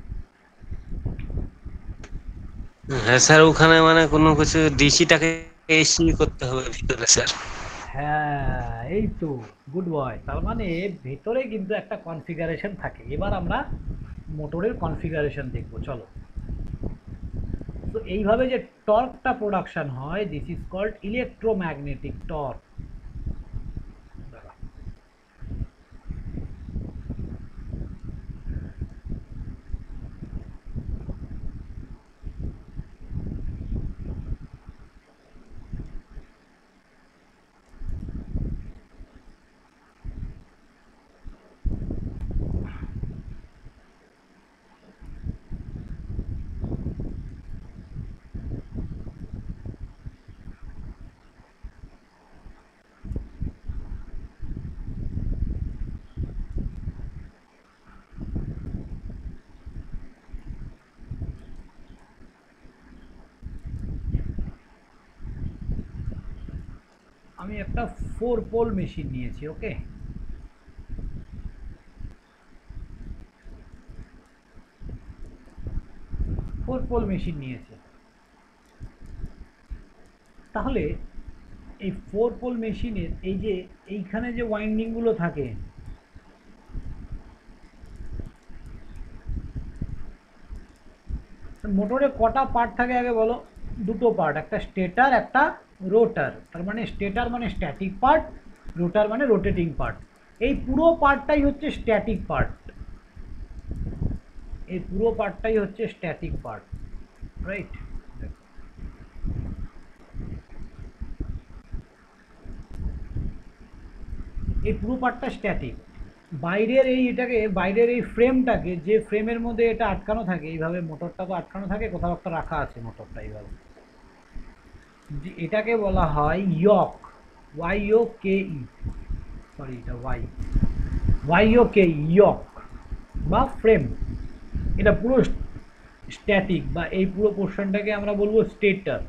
হ্যাঁ স্যার, ওখানে মানে কোনো কিছু ডিসিটাকে এসি করতে হবে ভিতরে স্যার। হ্যাঁ, এই তো, গুড বয়। তার মানে ভেতরে কিন্তু একটা কনফিগারেশন থাকে। এবার আমরা মোটরের কনফিগারেশন দেখব, চলো। তো এইভাবে যে টর্কটা প্রোডাকশন হয়, this is called electromagnetic torque. আমি একটা 4 পোল মেশিন নিয়েছি, ওকে? 4 পোল মেশিন নিয়েছি। তাহলে এই 4 পোল মেশিনের এই যে এইখানে যে ওয়াইন্ডিংগুলো থাকে, মোটরে কটা পার্ট থাকে আগে বলো? দুটো পার্ট, একটা স্টেটার, একটা রোটার। তার মানে স্টেটার মানে স্ট্যাটিক পার্ট, রোটার মানে রোটেটিং পার্ট। এই পুরো পার্টটাই হচ্ছে স্ট্যাটিক পার্ট, এই পুরো পার্টটাই হচ্ছে স্ট্যাটিক পার্ট, রাইট? এই পুরো পার্টটা স্ট্যাটিক। বাইরের এই এটাকে, বাইরের এই ফ্রেমটাকে, যে ফ্রেমের মধ্যে এটা আটকানো থাকে, এইভাবে মোটরটা তো আটকানো থাকে, কোথাও একটা রাখা আছে মোটরটা এইভাবে, এটাকে বলা হয় ইয়ক, YOKE, সরি এটা YOKE, ইয়ক বা ফ্রেম। এটা পুরো স্ট্যাটিক, বা এই পুরো পোর্শনটাকে আমরা বলবো স্টেটার।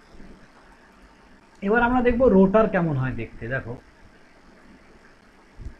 এবার আমরা দেখবো রোটার কেমন হয় দেখতে। দেখো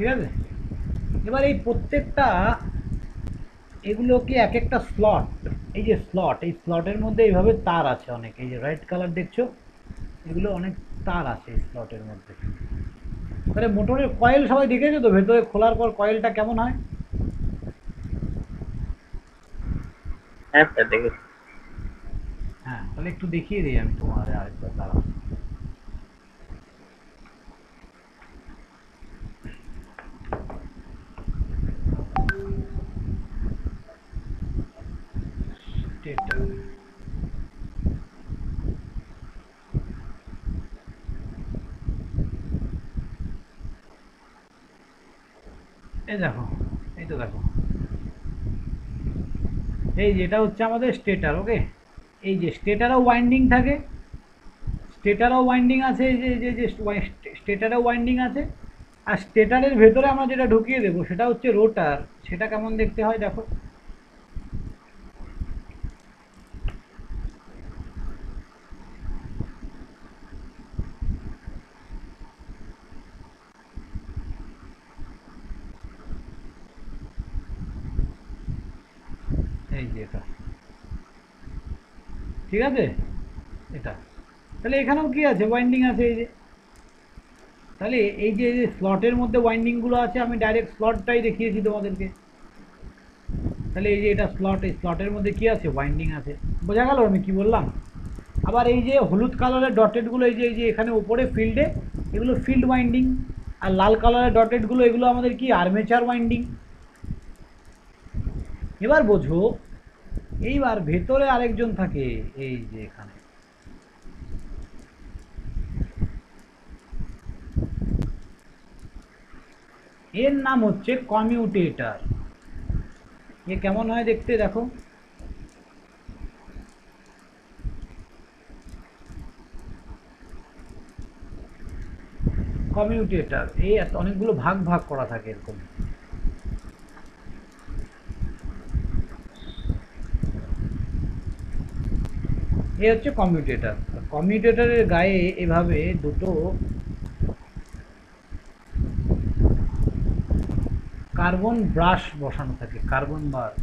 ঠিক আছে? এবার এই প্রত্যেকটা এগুলোকে এক একটা স্লট, এই যে স্লট, এই স্লটের মধ্যে এইভাবে তার আছে অনেক, এই যে রেড কালার দেখছো, এগুলো অনেক তার আছে এই স্লটের মধ্যে। তাহলে মোটরের কয়েল সবাই দেখেছো তো, ভেতরে খোলার পর কয়েলটা কেমন হয়? হ্যাঁ স্যার দেখেছি। হ্যাঁ, তাহলে একটু দেখিয়ে দিই আমি তোমার আরেকবার, দাঁড়াও। Stator। এই দেখো, এই তো দেখো, এই যেটা হচ্ছে আমাদের স্টেটার। ওকে, এই যে স্টেটারও ওয়াইন্ডিং থাকে, স্টেটারও ওয়াইন্ডিং আছে, এই যে যে যে স্টেটারও ওয়াইন্ডিং আছে। আর স্টেটারের ভেতরে আমরা যেটা ঢুকিয়ে দেবো সেটা হচ্ছে রোটার। সেটা কেমন দেখতে হয় দেখো। এই যে এটা, ঠিক আছে, এটা। তাহলে এখানেও কি আছে, ওয়াইন্ডিং আছে এই যে। তাহলে এই যে স্লটের মধ্যে ওয়াইন্ডিংগুলো আছে, আমি ডাইরেক্ট স্লটটাই দেখিয়েছি তোমাদেরকে। তাহলে এই যে এটা স্লট, এই স্লটের মধ্যে কি আছে, ওয়াইন্ডিং আছে। বোঝা গেল আমি কি বললাম? আবার এই যে হলুদ কালারের ডটেডগুলো, এই যে এখানে উপরে ফিল্ডে, এগুলো ফিল্ড ওয়াইন্ডিং। আর লাল কালারের ডটেডগুলো, এগুলো আমাদের কি, আর্মেচার ওয়াইন্ডিং। এবার বোঝো, এইবার ভেতরে আরেকজন থাকে, এই যে এখানে, এর নাম হচ্ছে কমিউটেটর। এ কেমন হয় দেখতে দেখো। কমিউটেটর এই অনেকগুলো ভাগ ভাগ করা থাকে এরকম। এ হচ্ছে কমিউটেটর। কমিউটেটরের গায়ে এভাবে দুটো কার্বন ব্রাশ বসানো থাকে, কার্বন বার।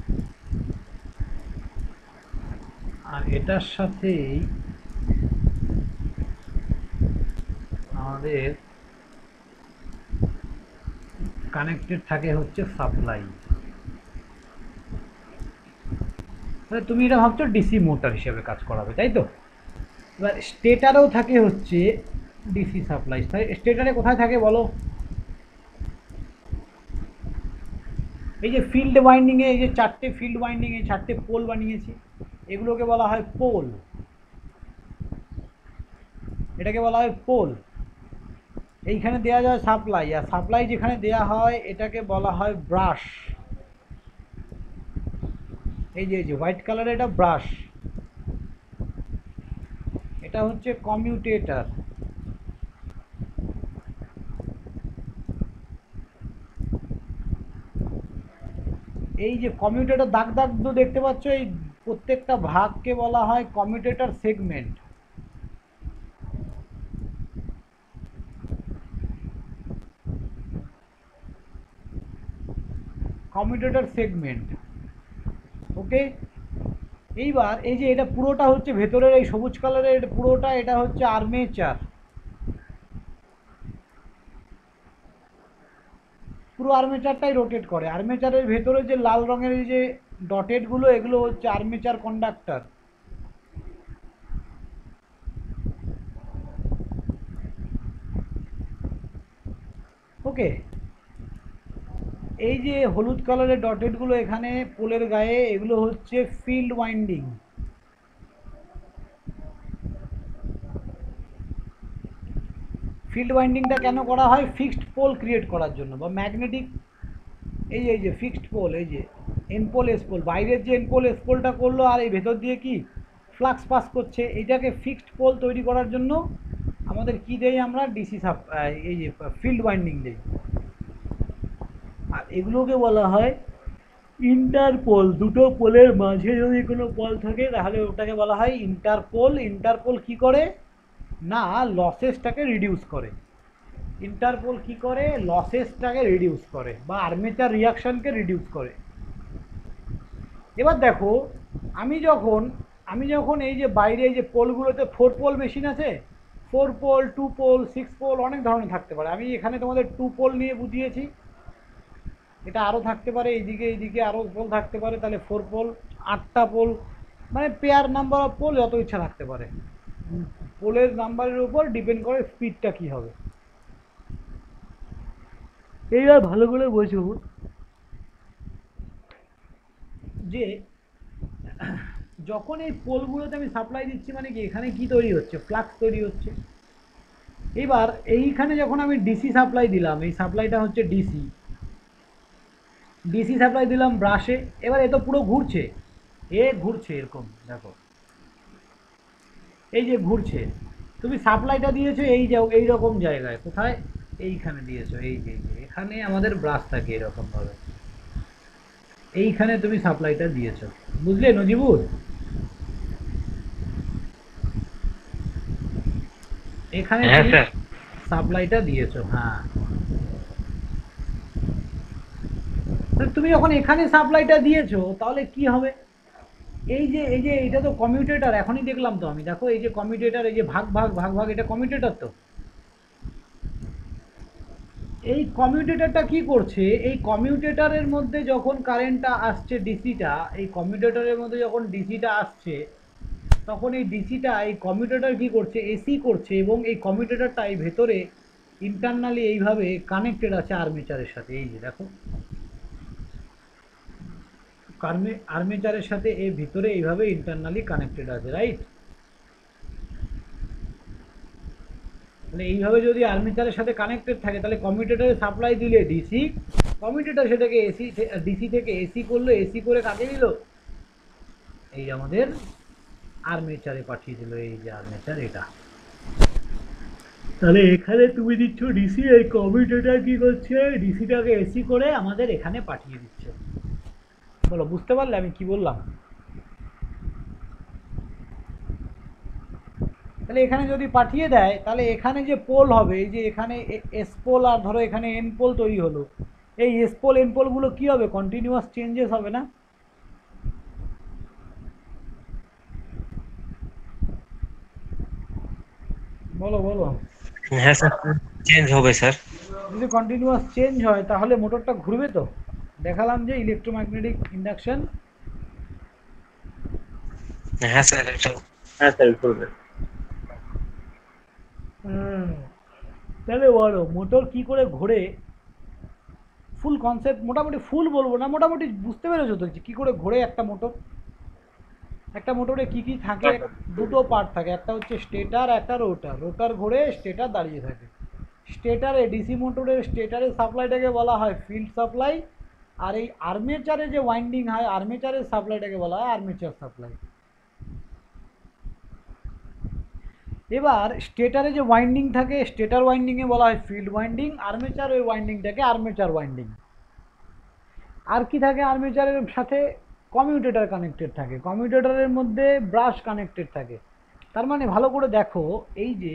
আর এটার সাথেই আমাদের কানেক্টেড থাকে হচ্ছে সাপ্লাই। তাহলে তুমি এটা ভাবছো ডিসি মোটর হিসেবে কাজ করাবে, তাই তো? এবার স্টেটারেও থাকে হচ্ছে ডিসি সাপ্লাই। তাই স্টেটারে কোথায় থাকে বলো? এই যে ফিল্ড ওয়াইন্ডিংয়ে, এই যে চারটে ফিল্ড ওয়াইন্ডিং, এই চারটে পোল বানিয়েছি, এগুলোকে বলা হয় পোল। এটাকে বলা হয় পোল। এইখানে দেওয়া যায় সাপ্লাই, আর সাপ্লাই যেখানে দেওয়া হয় এটাকে বলা হয় ব্রাশ। এই যে হোয়াইট কালারের এটা ব্রাশ, এটা হচ্ছে কমিউটেটর। এই যে কমিউটেটর দাগ দাগ দেখতে পাচ্ছ, এই প্রত্যেকটা ভাগকে বলা হয় commutator segment. Commutator segment. Okay, এইবার এই যে এটা পুরোটা হচ্ছে ভেতরের এই সবুজ কালারের পুরোটা, এটা হচ্ছে আর্মেচার। পুরো আর্মেচারটাই রোটেট করে। আর্মেচারের ভেতরে যে লাল রঙের এই যে ডটেডগুলো, এগুলো হচ্ছে আর্মেচার কন্ডাক্টর। ওকে, এই যে হলুদ কালারের ডটেডগুলো এখানে পোলের গায়ে, এগুলো হচ্ছে ফিল্ড ওয়াইন্ডিং। ফিল্ড ওয়াইন্ডিংটা কেন করা হয়? ফিক্সড পোল ক্রিয়েট করার জন্য, বা ম্যাগনেটিক। এই যে ফিক্সড পোল, এই যে এন পোল এস পোল, বাইরের যে এন পোল এস পোলটা করলো, আর এই ভেতর দিয়ে কি ফ্লাক্স পাস করছে, এইটাকে ফিক্সড পোল তৈরি করার জন্য আমাদের কি দেই আমরা, ডিসি সাপ, এই যে ফিল্ড ওয়াইন্ডিং দেই। আর এগুলোকে বলা হয় ইন্টারপোল। দুটো পোলের মাঝে যদি কোনো পোল থাকে তাহলে ওটাকে বলা হয় ইন্টারপোল। ইন্টারপোল কি করে না, লসেসটাকে রিডিউস করে। ইন্টারপোল কি করে, লসেসটাকে রিডিউস করে বা আর্মেচার রিয়াকশনকে রিডিউস করে। এবার দেখো, আমি যখন আমি যখন এই যে বাইরে এই যে পোলগুলোতে 4 পোল মেশিন আছে, 4 পোল, 2 পোল, 6 পোল, অনেক ধরনের থাকতে পারে। আমি এখানে তোমাদের 2 পোল নিয়ে বুঝিয়েছি, এটা আরও থাকতে পারে, এইদিকে এইদিকে আরও পোল থাকতে পারে, তাহলে 4 পোল, 8টা পোল, মানে পেয়ার নাম্বার অফ পোল যত ইচ্ছা থাকতে পারে। পোলের নাম্বারের উপর ডিপেন্ড করে স্পিডটা কি হবে। এইবার ভালো করে বোঝো যে যখন এই পোলগুলোতে আমি সাপ্লাই দিচ্ছি মানে কি, এখানে কি তৈরি হচ্ছে, ফ্লাক্স তৈরি হচ্ছে। এবার এইখানে যখন আমি ডিসি সাপ্লাই দিলাম, এই সাপ্লাইটা হচ্ছে ডিসি, ডিসি সাপ্লাই দিলাম ব্রাশে। এবার এ তো পুরো ঘুরছে, এ ঘুরছে এরকম, দেখো এই যে ঘুরছে। তুমি সাপ্লাইটা দিয়েছো এই যাও এইরকম জায়গায়, কোথায়, এইখানে দিয়েছো, এই যে এখানে আমাদের ব্রাশ থাকে এরকমভাবে, এইখানে তুমি সাপ্লাইটা দিয়েছো, বুঝলে নজিবুর? এখানে হ্যাঁ তুমি স্যার। সাপ্লাইটা দিয়েছো, হ্যাঁ। তুমি যখন এখানে সাপ্লাইটা দিয়েছো তাহলে কি হবে, এই যে এটা তো কমিউটেটর, এখনই দেখলাম তো আমি, দেখো এই যে কমিউটেটর, এই যে ভাগ ভাগ ভাগ ভাগ, এটা কমিউটেটর তো। এই কমিউটেটরটা কি করছে, এই কমিউটেটরের মধ্যে যখন কারেন্টটা আসছে ডিসিটা, এই কমিউটেটরের মধ্যে যখন ডিসিটা আসছে, তখন এই ডিসিটা এই কমিউটেটর কি করছে, এসি করছে, এবং এই কমিউটেটরটা এই ভেতরে ইন্টারনালি এইভাবে কানেক্টেড আছে আর্মেচারের সাথে। এই যে দেখো, আর্মেচারের সাথে এর ভিতরে এইভাবে ইন্টারনালি কানেক্টেড আছে, রাইট? মানে এইভাবে যদি আর্মেচারের সাথে কানেক্টেড থাকে, তাহলে কমিউটেটরে সাপ্লাই দিলে ডিসি, কমিউটেটর সেটাকে এসি, ডিসি থেকে এসি করলো, এসি করে কাকে দিল, এই আমাদের আর্মেচারে পাঠিয়ে দিল, এই যে আর্মেচার এটা। তাহলে এখানে তুমি দিচ্ছ ডিসি, এই কমিউটেটর কি করছে, ডিসিটাকে এসি করে আমাদের এখানে পাঠিয়ে দিচ্ছে। বলো, বুঝতে পারলে আমি কি বললাম? তাহলে এখানে যদি পাঠিয়ে দেয়, তাহলে এখানে যে পোল হবে, এই যে এখানে এস পোল আর ধরো এখানে এন পোল তৈরি হলো, এই এস পোল এন পোলগুলো কি হবে, কন্টিনিউয়াস চেঞ্জেস হবে না? বলো বলো। হ্যাঁ স্যার, চেঞ্জ হবে স্যার। যদি কন্টিনিউয়াস চেঞ্জ হয় তাহলে মোটরটা ঘুরবে তো। দেখালাম যে ইলেকট্রোম্যাগনেটিক ইন্ডাকশন। হ্যাঁ স্যার, এটা হ্যাঁ স্যার ঘুরবে। তাহলে বলো মোটর কি করে ঘোরে, ফুল কনসেপ্ট মোটামুটি, ফুল বলবো না, মোটামুটি বুঝতে পেরেছো তো কি করে ঘোরে একটা মোটর। একটা মোটরে কি কি থাকে, দুটো পার্ট থাকে, একটা হচ্ছে স্টেটার, একটা রোটার। রোটার ঘোরে, স্টেটার দাঁড়িয়ে থাকে। স্টেটারে, ডিসি মোটরের স্টেটারের সাপ্লাইটাকে বলা হয় ফিল্ড সাপ্লাই, আর এই আর্মেচারে যে ওয়াইন্ডিং হয়, আর্মেচারের সাপ্লাইটাকে বলা হয় আর্মেচার সাপ্লাই। এবার স্টেটারে যে ওয়াইন্ডিং থাকে, স্টেটার ওয়াইন্ডিংয়ে বলা হয় ফিল্ড ওয়াইন্ডিং, আর্মেচার ওই ওয়াইন্ডিংটাকে আর্মেচার ওয়াইন্ডিং। আর কি থাকে আর্মেচারের সাথে, কমিউটেটর কানেক্টেড থাকে, কমিউটেটরের মধ্যে ব্রাশ কানেক্টেড থাকে। তার মানে ভালো করে দেখো, এই যে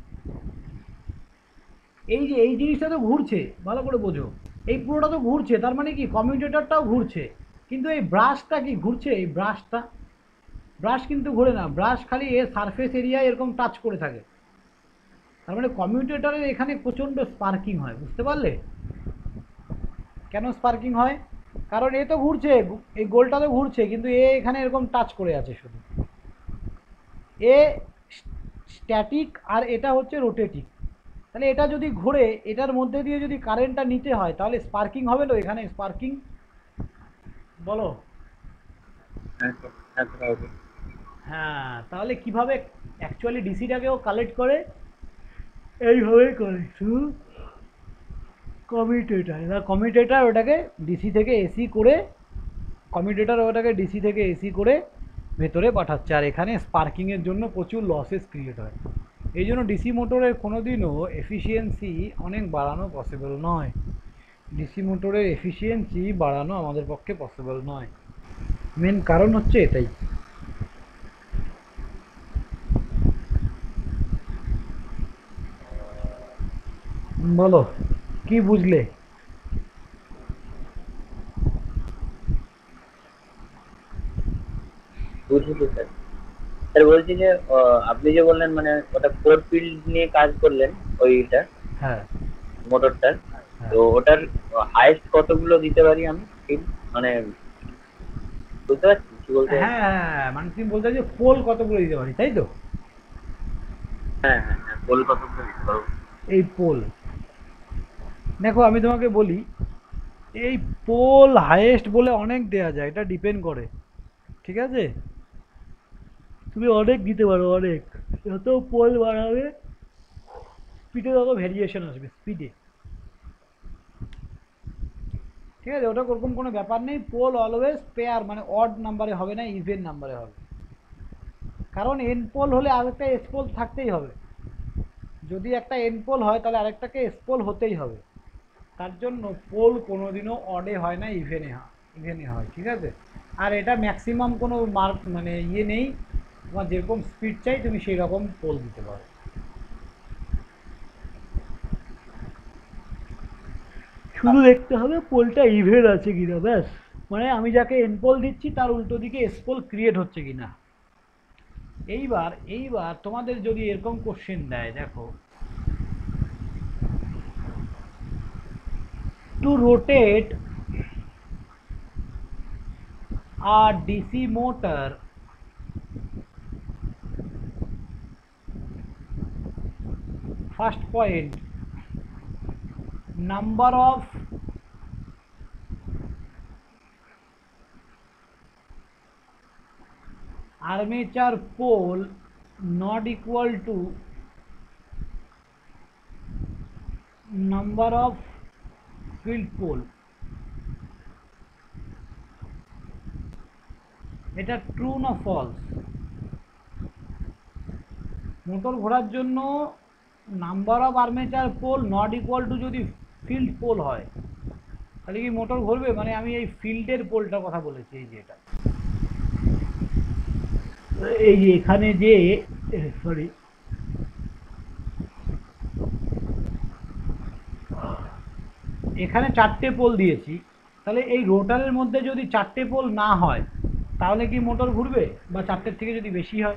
এই জিনিসটা তো ঘুরছে, ভালো করে বোঝো, এই পুরোটা তো ঘুরছে, তার মানে কি কমিউটেটরটাও ঘুরছে, কিন্তু এই ব্রাশটা কি ঘুরছে, এই ব্রাশটা, ব্রাশ কিন্তু ঘোরে না, ব্রাশ খালি এর সারফেস এরিয়া এরকম টাচ করে থাকে। তার মানে কমিউটেটরের এখানে প্রচণ্ড স্পার্কিং হয়, বুঝতে পারলে? কেন স্পার্কিং হয়, কারণ এ তো ঘুরছে, এই গোলটা তো ঘুরছে, কিন্তু এ এখানে এরকম টাচ করে আছে শুধু। এ স্ট্যাটিক আর এটা হচ্ছে রোটেটিক। তাহলে এটা যদি ঘুরে, এটার মধ্যে দিয়ে যদি কারেন্টটা নিতে হয়, তাহলে স্পার্কিং হবে তো, এখানে স্পার্কিং। বলো। হ্যাঁ, তাহলে কিভাবে অ্যাকচুয়ালি ডিসিটাকেও কালেক্ট করে, এইভাবেই করে শুধু কমিউটেটর। এবার কমিউটেটর ওটাকে ডিসি থেকে এসি করে, কমিউটেটর ওটাকে ডিসি থেকে এসি করে ভেতরে পাঠাচ্ছে, আর এখানে স্পার্কিংয়ের জন্য প্রচুর লসেস ক্রিয়েট হয়। এই জন্য ডিসি মোটরের কোনোদিনও এফিসিয়েন্সি অনেক বাড়ানো পসিবল নয়। ডিসি মোটরের এফিসিয়েন্সি বাড়ানো আমাদের পক্ষে পসিবল নয়, মেন কারণ হচ্ছে এটাই। বলো কি বুঝলে? বুঝেছি স্যার। স্যার বলছি যে আপনি যে বললেন মানে ওটা 4 ফিল্ড নিয়ে কাজ করলেন ওইটা হ্যাঁ, মোটরটার, হ্যাঁ, তো ওটার হাইয়েস্ট কতগুলো দিতে পারি আমি ফিল্ড, মানে বুঝতে পারছি কি বলতে হ্যাঁ, চাইছেন? হ্যাঁ, মানে তুমি বলতে চাইছো পোল কতগুলো দিতে পারি, তাই তো? হ্যাঁ হ্যাঁ হ্যাঁ, পোল কতগুলো দিতে পারবো? এই পোল, দেখো আমি তোমাকে বলি, এই পোল হাইয়েস্ট বলে অনেক দেয়া যায়, এটা ডিপেন্ড করে, ঠিক আছে? তুমি অনেক দিতে পারো, অনেক। যত পোল বাড়াবে স্পিডে তত ভেরিয়েশন আসবে, স্পিডে। ঠিক আছে, ওটা ওরকম কোনো ব্যাপার নেই। পোল অলওয়েজ পেয়ার, মানে অড নাম্বারে হবে না, ইভেন নাম্বারে হবে। কারণ এন পোল হলে আরেকটা এস পোল থাকতেই হবে। যদি একটা এন পোল হয় তাহলে আরেকটাকে এস পোল হতেই হবে। তার জন্য পোল কোনোদিনও অডে হয় না, ইভেনে হয়, ঠিক আছে? আর এটা ম্যাক্সিমাম কোনো মার্ক মানে ইয়ে নেই, তোমার যেরকম স্পিড চাই তুমি সেই রকম পোল দিতে পারো। শুধু দেখতে হবে পোলটা ইভেন আছে কিনা, ব্যাস। মানে আমি যাকে এন পোল দিচ্ছি তার উল্টো দিকে এস পোল ক্রিয়েট হচ্ছে কিনা। এইবার তোমাদের যদি এরকম কোশ্চেন দেয়, দেখো, to rotate a DC motor first point, number of armature pole not equal to number of field pole, এটা ট্রু না ফলস? মোটর ঘোরার জন্য number of armature pole not equal to যদি ফিল্ড পোল হয় তাহলে কি মোটর ঘুরবে? মানে আমি এই ফিল্ডের পোলটার কথা বলেছি, এই যে এটা, এই যে এখানে যে, সরি, এখানে 4টে পোল দিয়েছি, তাহলে এই রোটারের মধ্যে যদি 4টে পোল না হয় তাহলে কি মোটর ঘুরবে? বা 4টের থেকে যদি বেশি হয়?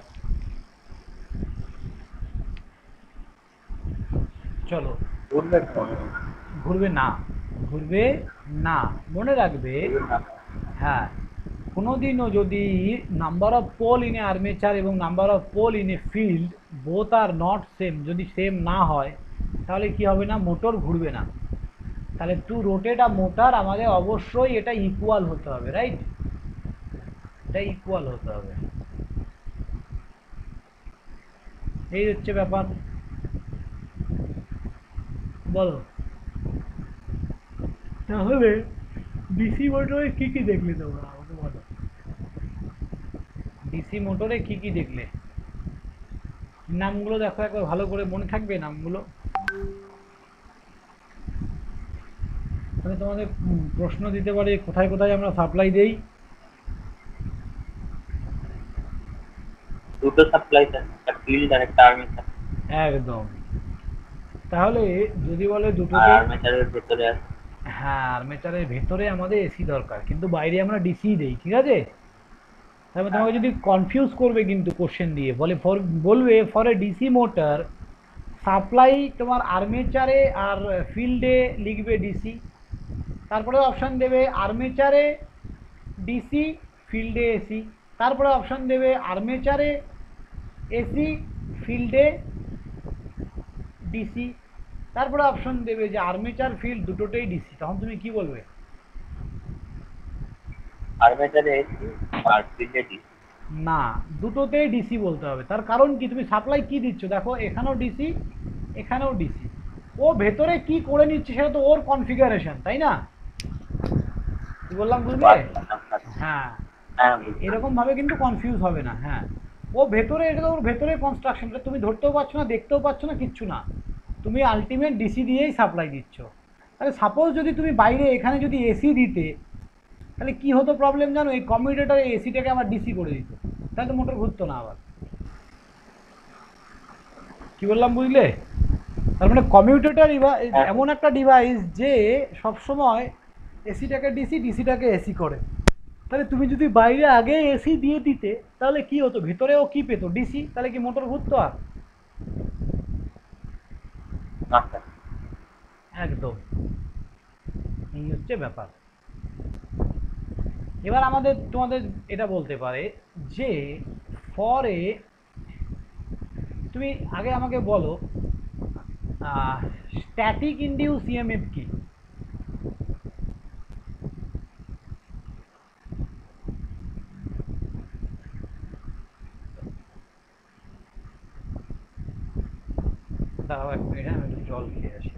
চলো, ঘুরবে তো? ঘুরবে না, ঘুরবে না, মনে রাখবে। হ্যাঁ, কোনোদিনও যদি number of pole in a armature এবং number of pole in a field both are not same, যদি সেম না হয় তাহলে কি হবে না? মোটর ঘুরবে না। তাহলে টু রোটেট আ মোটর আমাদের অবশ্যই এটা ইকুয়াল হতে হবে, রাইট? এটা ইকুয়াল হতে হবে, এই হচ্ছে ব্যাপার। বলো তাহলে ডিসি মোটরে কি কি দেখলে তোমরা, আমাকে বলো। ডিসি মোটরে কি কি দেখলে? নামগুলো দেখো একবার ভালো করে, মনে থাকবে নামগুলো? তাহলে তোমাদের প্রশ্ন দিতে পারে কোথায় কোথায় আমরা সাপ্লাই দেই। দুটো সাপ্লাই স্যার, একটা ফিল্ড আর একটা আর্মেচার। একদম। তাহলে যদি বলে আর দুটোতেই, আর্মেচারের ভেতরে আছে। হ্যাঁ, আর্মেচারের ভেতরে আমাদের এসি দরকার, কিন্তু বাইরে আমরা ডিসি দেই, ঠিক আছে? তারপর হ্যাঁ তোমাকে যদি কনফিউজ করবে কিন্তু কোশ্চেন দিয়ে, বলবে for a DC motor supply তোমার আর্মেচারে আর ফিল্ডে লিখবে ডিসি, তারপরে অপশান দেবে আর্মেচারে ডিসি, ফিল্ডে এসি, তারপরে অপশান দেবে আর্মেচারে এসি, ফিল্ডে ডিসি, তারপরে অপশন দেবে যে আর্মেচার ফিল্ড দুটোতেই ডিসি। তখন তুমি কি বলবে? আর্মেচারে এসি আর ফিল্ডে ডিসি। না, দুটোতেই ডিসি বলতে হবে। তার কারণ কি? তুমি সাপ্লাই কি দিচ্ছ, দেখো এখানেও ডিসি, এখানেও ডিসি। ও ভেতরে কি করে নিচ্ছে সেটা তো ওর কনফিগারেশন, তাই না? কি বললাম, বুঝলে? হ্যাঁ, হ্যাঁ বুঝলাম। এরকম ভাবে কিন্তু কনফিউজ হবে না। হ্যাঁ, ও ভেতরে, এটা তো ওর ভেতরে কনস্ট্রাকশনটা তুমি ধরতেও পারছো না, দেখতেও পাচ্ছ না, কিচ্ছু না। তুমি আলটিমেট ডিসি দিয়েই সাপ্লাই দিচ্ছ। তাহলে সাপোজ যদি তুমি বাইরে এখানে যদি এসি দিতে, তাহলে কি হতো প্রবলেম জানো? এই কমিউটেটর এসিটাকে আবার ডিসি করে দিত, তাহলে তো মোটর ঘুরতো না আবার। কি বললাম, বুঝলে? তার মানে কমিউটেটর হ্যাঁ। এমন একটা ডিভাইস যে সবসময় এসিটাকে ডিসি, ডিসিটাকে এসি করে। তাহলে তুমি যদি বাইরে আগে এসি দিয়ে দিতে তাহলে কি হতো, ভিতরেও কি পেতো, ডিসি, তাহলে কি মোটর ঘুরতো আর? আচ্ছা। একদম, এই হচ্ছে ব্যাপার। এবার আমাদের তোমাদের এটা বলতে পারে যে ফরে, তুমি আগে আমাকে বলো স্ট্যাটিক ইনডিউস ইএমএফ কি? দাঁড়াও এক মিনিট, আমি একটু জল খেয়ে আসি।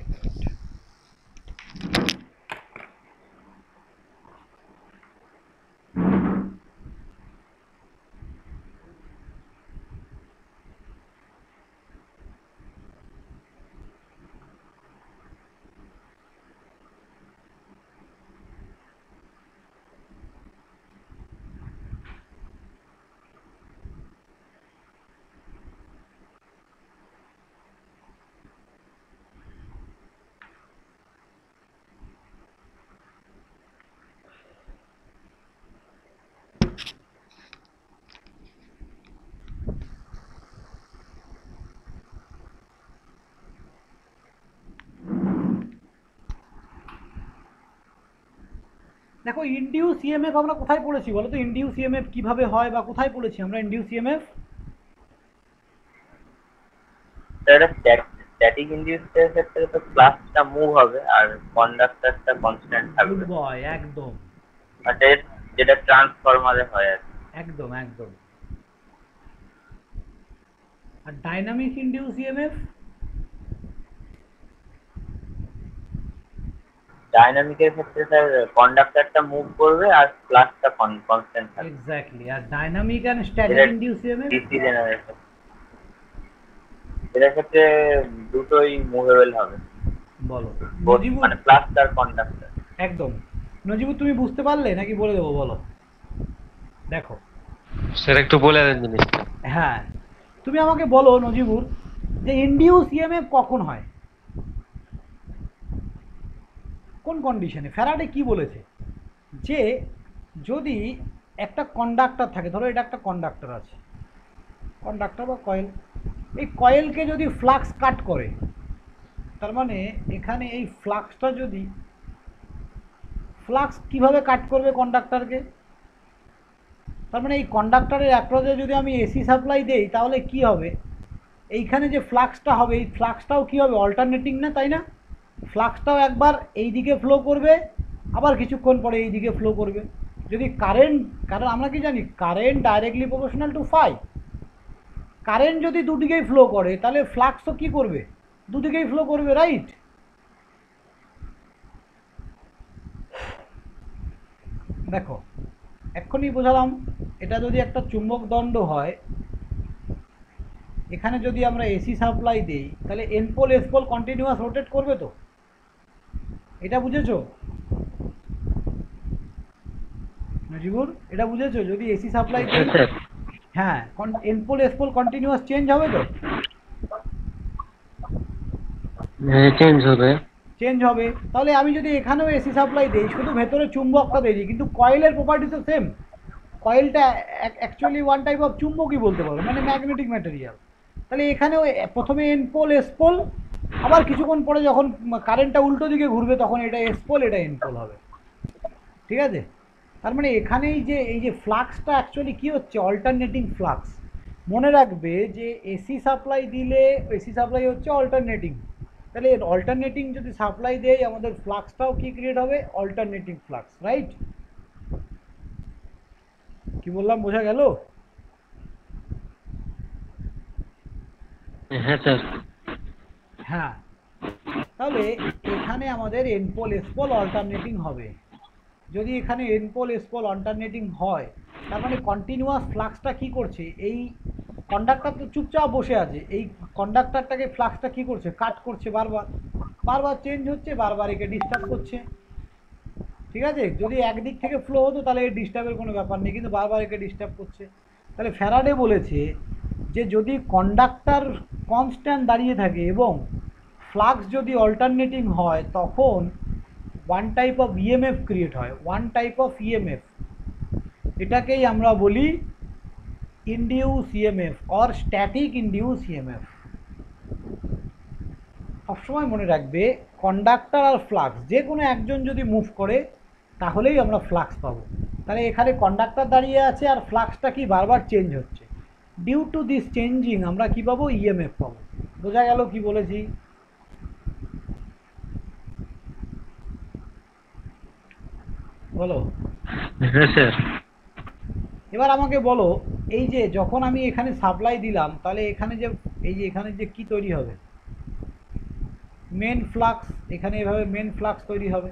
দেখো ইনডিউস ইএমএফ আমরা কোথায় পড়েছি বলো তো? ইনডিউস ইএমএফ কিভাবে হয় বা কোথায় পড়েছি আমরা ইনডিউস ইএমএফ? এটা স্ট্যাটিক ইনডিউসের ক্ষেত্রে তো ফ্লাক্সটা মুভ হবে আর কন্ডাক্টরটা কনস্ট্যান্ট গুড থাকবে। বয়, একদম আর যেটা ট্রান্সফরমারে হয় আর কি। একদম একদম। আর ডাইনামিক ইনডিউস ইএমএফ? ডাইনামিকের ক্ষেত্রে স্যার কন্ডাক্টরটা মুভ করবে আর ফ্লাক্সটা কনস্ট্যান্ট থাকবে। এক্স্যাক্টলি। আর ডাইনামিক অ্যান্ড স্ট্যাটিক এটা ইনডিউস ইএমএফ? ডিসি জেনারেটর, এটার ক্ষেত্রে দুটোই মুভেবল হবে, বলো both, নজিবুর। মানে ফ্লাক্স আর কন্ডাক্টর। একদম। নজিবুর তুমি বুঝতে পারলে নাকি বলে দেবো? বলো। দেখো স্যার একটু বলে দেন জিনিসটা। হ্যাঁ, তুমি আমাকে বলো নজিবুর যে ইনডিউস ইএমএফ কখন হয়, কোন কন্ডিশনে? ফ্যারাডে কি বলেছে যে যদি একটা কন্ডাক্টর থাকে, ধরো এটা একটা কন্ডাক্টর আছে, কন্ডাক্টর বা কয়েল, এই কয়েলকে যদি ফ্লাক্স কাট করে, তার মানে এখানে এই ফ্লাক্সটা যদি, ফ্লাক্স কিভাবে কাট করবে কন্ডাক্টরকে, তার মানে এই কন্ডাক্টরের অ্যাক্রসে যদি আমি এসি সাপ্লাই দেই তাহলে কি হবে, এইখানে যে ফ্লাক্সটা হবে এই ফ্লাক্সটাও কি হবে, অল্টারনেটিং না, তাই না? ফ্লাক্সটাও একবার এই দিকে ফ্লো করবে, আবার কিছুক্ষণ পরে এই দিকে ফ্লো করবে। যদি কারেন্ট, কারণ আমরা কি জানি current directly proportional to phi, current যদি দুদিকেই ফ্লো করে তাহলে ফ্লাক্সও কি করবে, দুদিকেই ফ্লো করবে, রাইট? দেখো এক্ষুনি বোঝালাম, এটা যদি একটা চুম্বক দণ্ড হয়, এখানে যদি আমরা এসি সাপ্লাই দিই তাহলে N pole S pole continuous rotate করবে, তো এটা বুঝেছো নজিবুর? এটা বুঝেছো যদি এসি সাপ্লাই দিই, হ্যাঁ N pole S pole continuous change হবে, তো চেঞ্জ হবে। চেঞ্জ হবে। তাহলে আমি যদি এখানেও এসি সাপ্লাই দিই, শুধু ভেতরে চুম্বকটা দিই, কিন্তু কয়েলের প্রপার্টি তো সেম। কয়েলটা অ্যাকচুয়ালি ওয়ান টাইপ অফ চুম্বকই বলতে পারো, মানে ম্যাগনেটিক ম্যাটেরিয়াল। তাহলে এখানেও প্রথমে এন পোল এস পোল, আবার কিছুক্ষণ পরে যখন কারেন্টটা উল্টো দিকে ঘুরবে তখন এটা এস পোল, এটা এন পোল হবে, ঠিক আছে? তার মানে এখানেই যে এই যে ফ্লাক্সটা অ্যাকচুয়ালি কি হচ্ছে, অল্টারনেটিং ফ্লাক্স। মনে রাখবে যে এসি সাপ্লাই দিলে, এসি সাপ্লাই হচ্ছে অল্টারনেটিং, তাহলে অল্টারনেটিং যদি সাপ্লাই দেয় আমাদের ফ্লাক্সটাও কি ক্রিয়েট হবে, অল্টারনেটিং ফ্লাক্স, রাইট? কি বললাম বোঝা গেল? হ্যাঁ স্যার। হ্যাঁ, তাহলে এখানে আমাদের N pole S pole alternating হবে। যদি এখানে N pole S pole alternating হয় তার মানে কন্টিনিউয়াস ফ্লাক্সটা কি করছে, এই কন্ডাক্টর তো চুপচাপ বসে আছে, এই কন্ডাক্টরটাকে ফ্লাক্সটা কি করছে, কাট করছে, বারবার বারবার চেঞ্জ হচ্ছে, বারবার একে ডিস্টার্ব করছে, ঠিক আছে? যদি একদিক থেকে ফ্লো হতো তাহলে এই ডিস্টার্বের কোনো ব্যাপার নেই, কিন্তু বারবার একে ডিস্টার্ব করছে। তাহলে ফ্যারাডে বলেছে যে যদি কন্ডাক্টর কনস্ট্যান্ট দাঁড়িয়ে থাকে এবং ফ্লাক্স যদি অল্টারনেটিং হয় তখন one type of EMF create হয়, ওয়ান টাইপ অফ ইএমএফ, এটাকেই আমরা বলি induce EMF or static induce EMF. সবসময় মনে রাখবে কন্ডাক্টর আর ফ্লাক্স যে কোনো একজন যদি মুভ করে তাহলেই আমরা ফ্লাক্স পাবো। তাহলে এখানে কন্ডাক্টর দাঁড়িয়ে আছে আর ফ্লাক্সটা কি বারবার চেঞ্জ হচ্ছে, ডিউ টু দিস চেঞ্জিং আমরা কি পাবো, ইএমএফ পাবো। বোঝা গেল কি বলেছি? বলো। হ্যাঁ স্যার। এবার আমাকে বলো, এই যে যখন আমি এখানে সাপ্লাই দিলাম তাহলে এখানে যে এই যে এখানে যে কি তৈরি হবে, মেন ফ্লাক্স, এখানে এভাবে মেন ফ্লাক্স তৈরি হবে।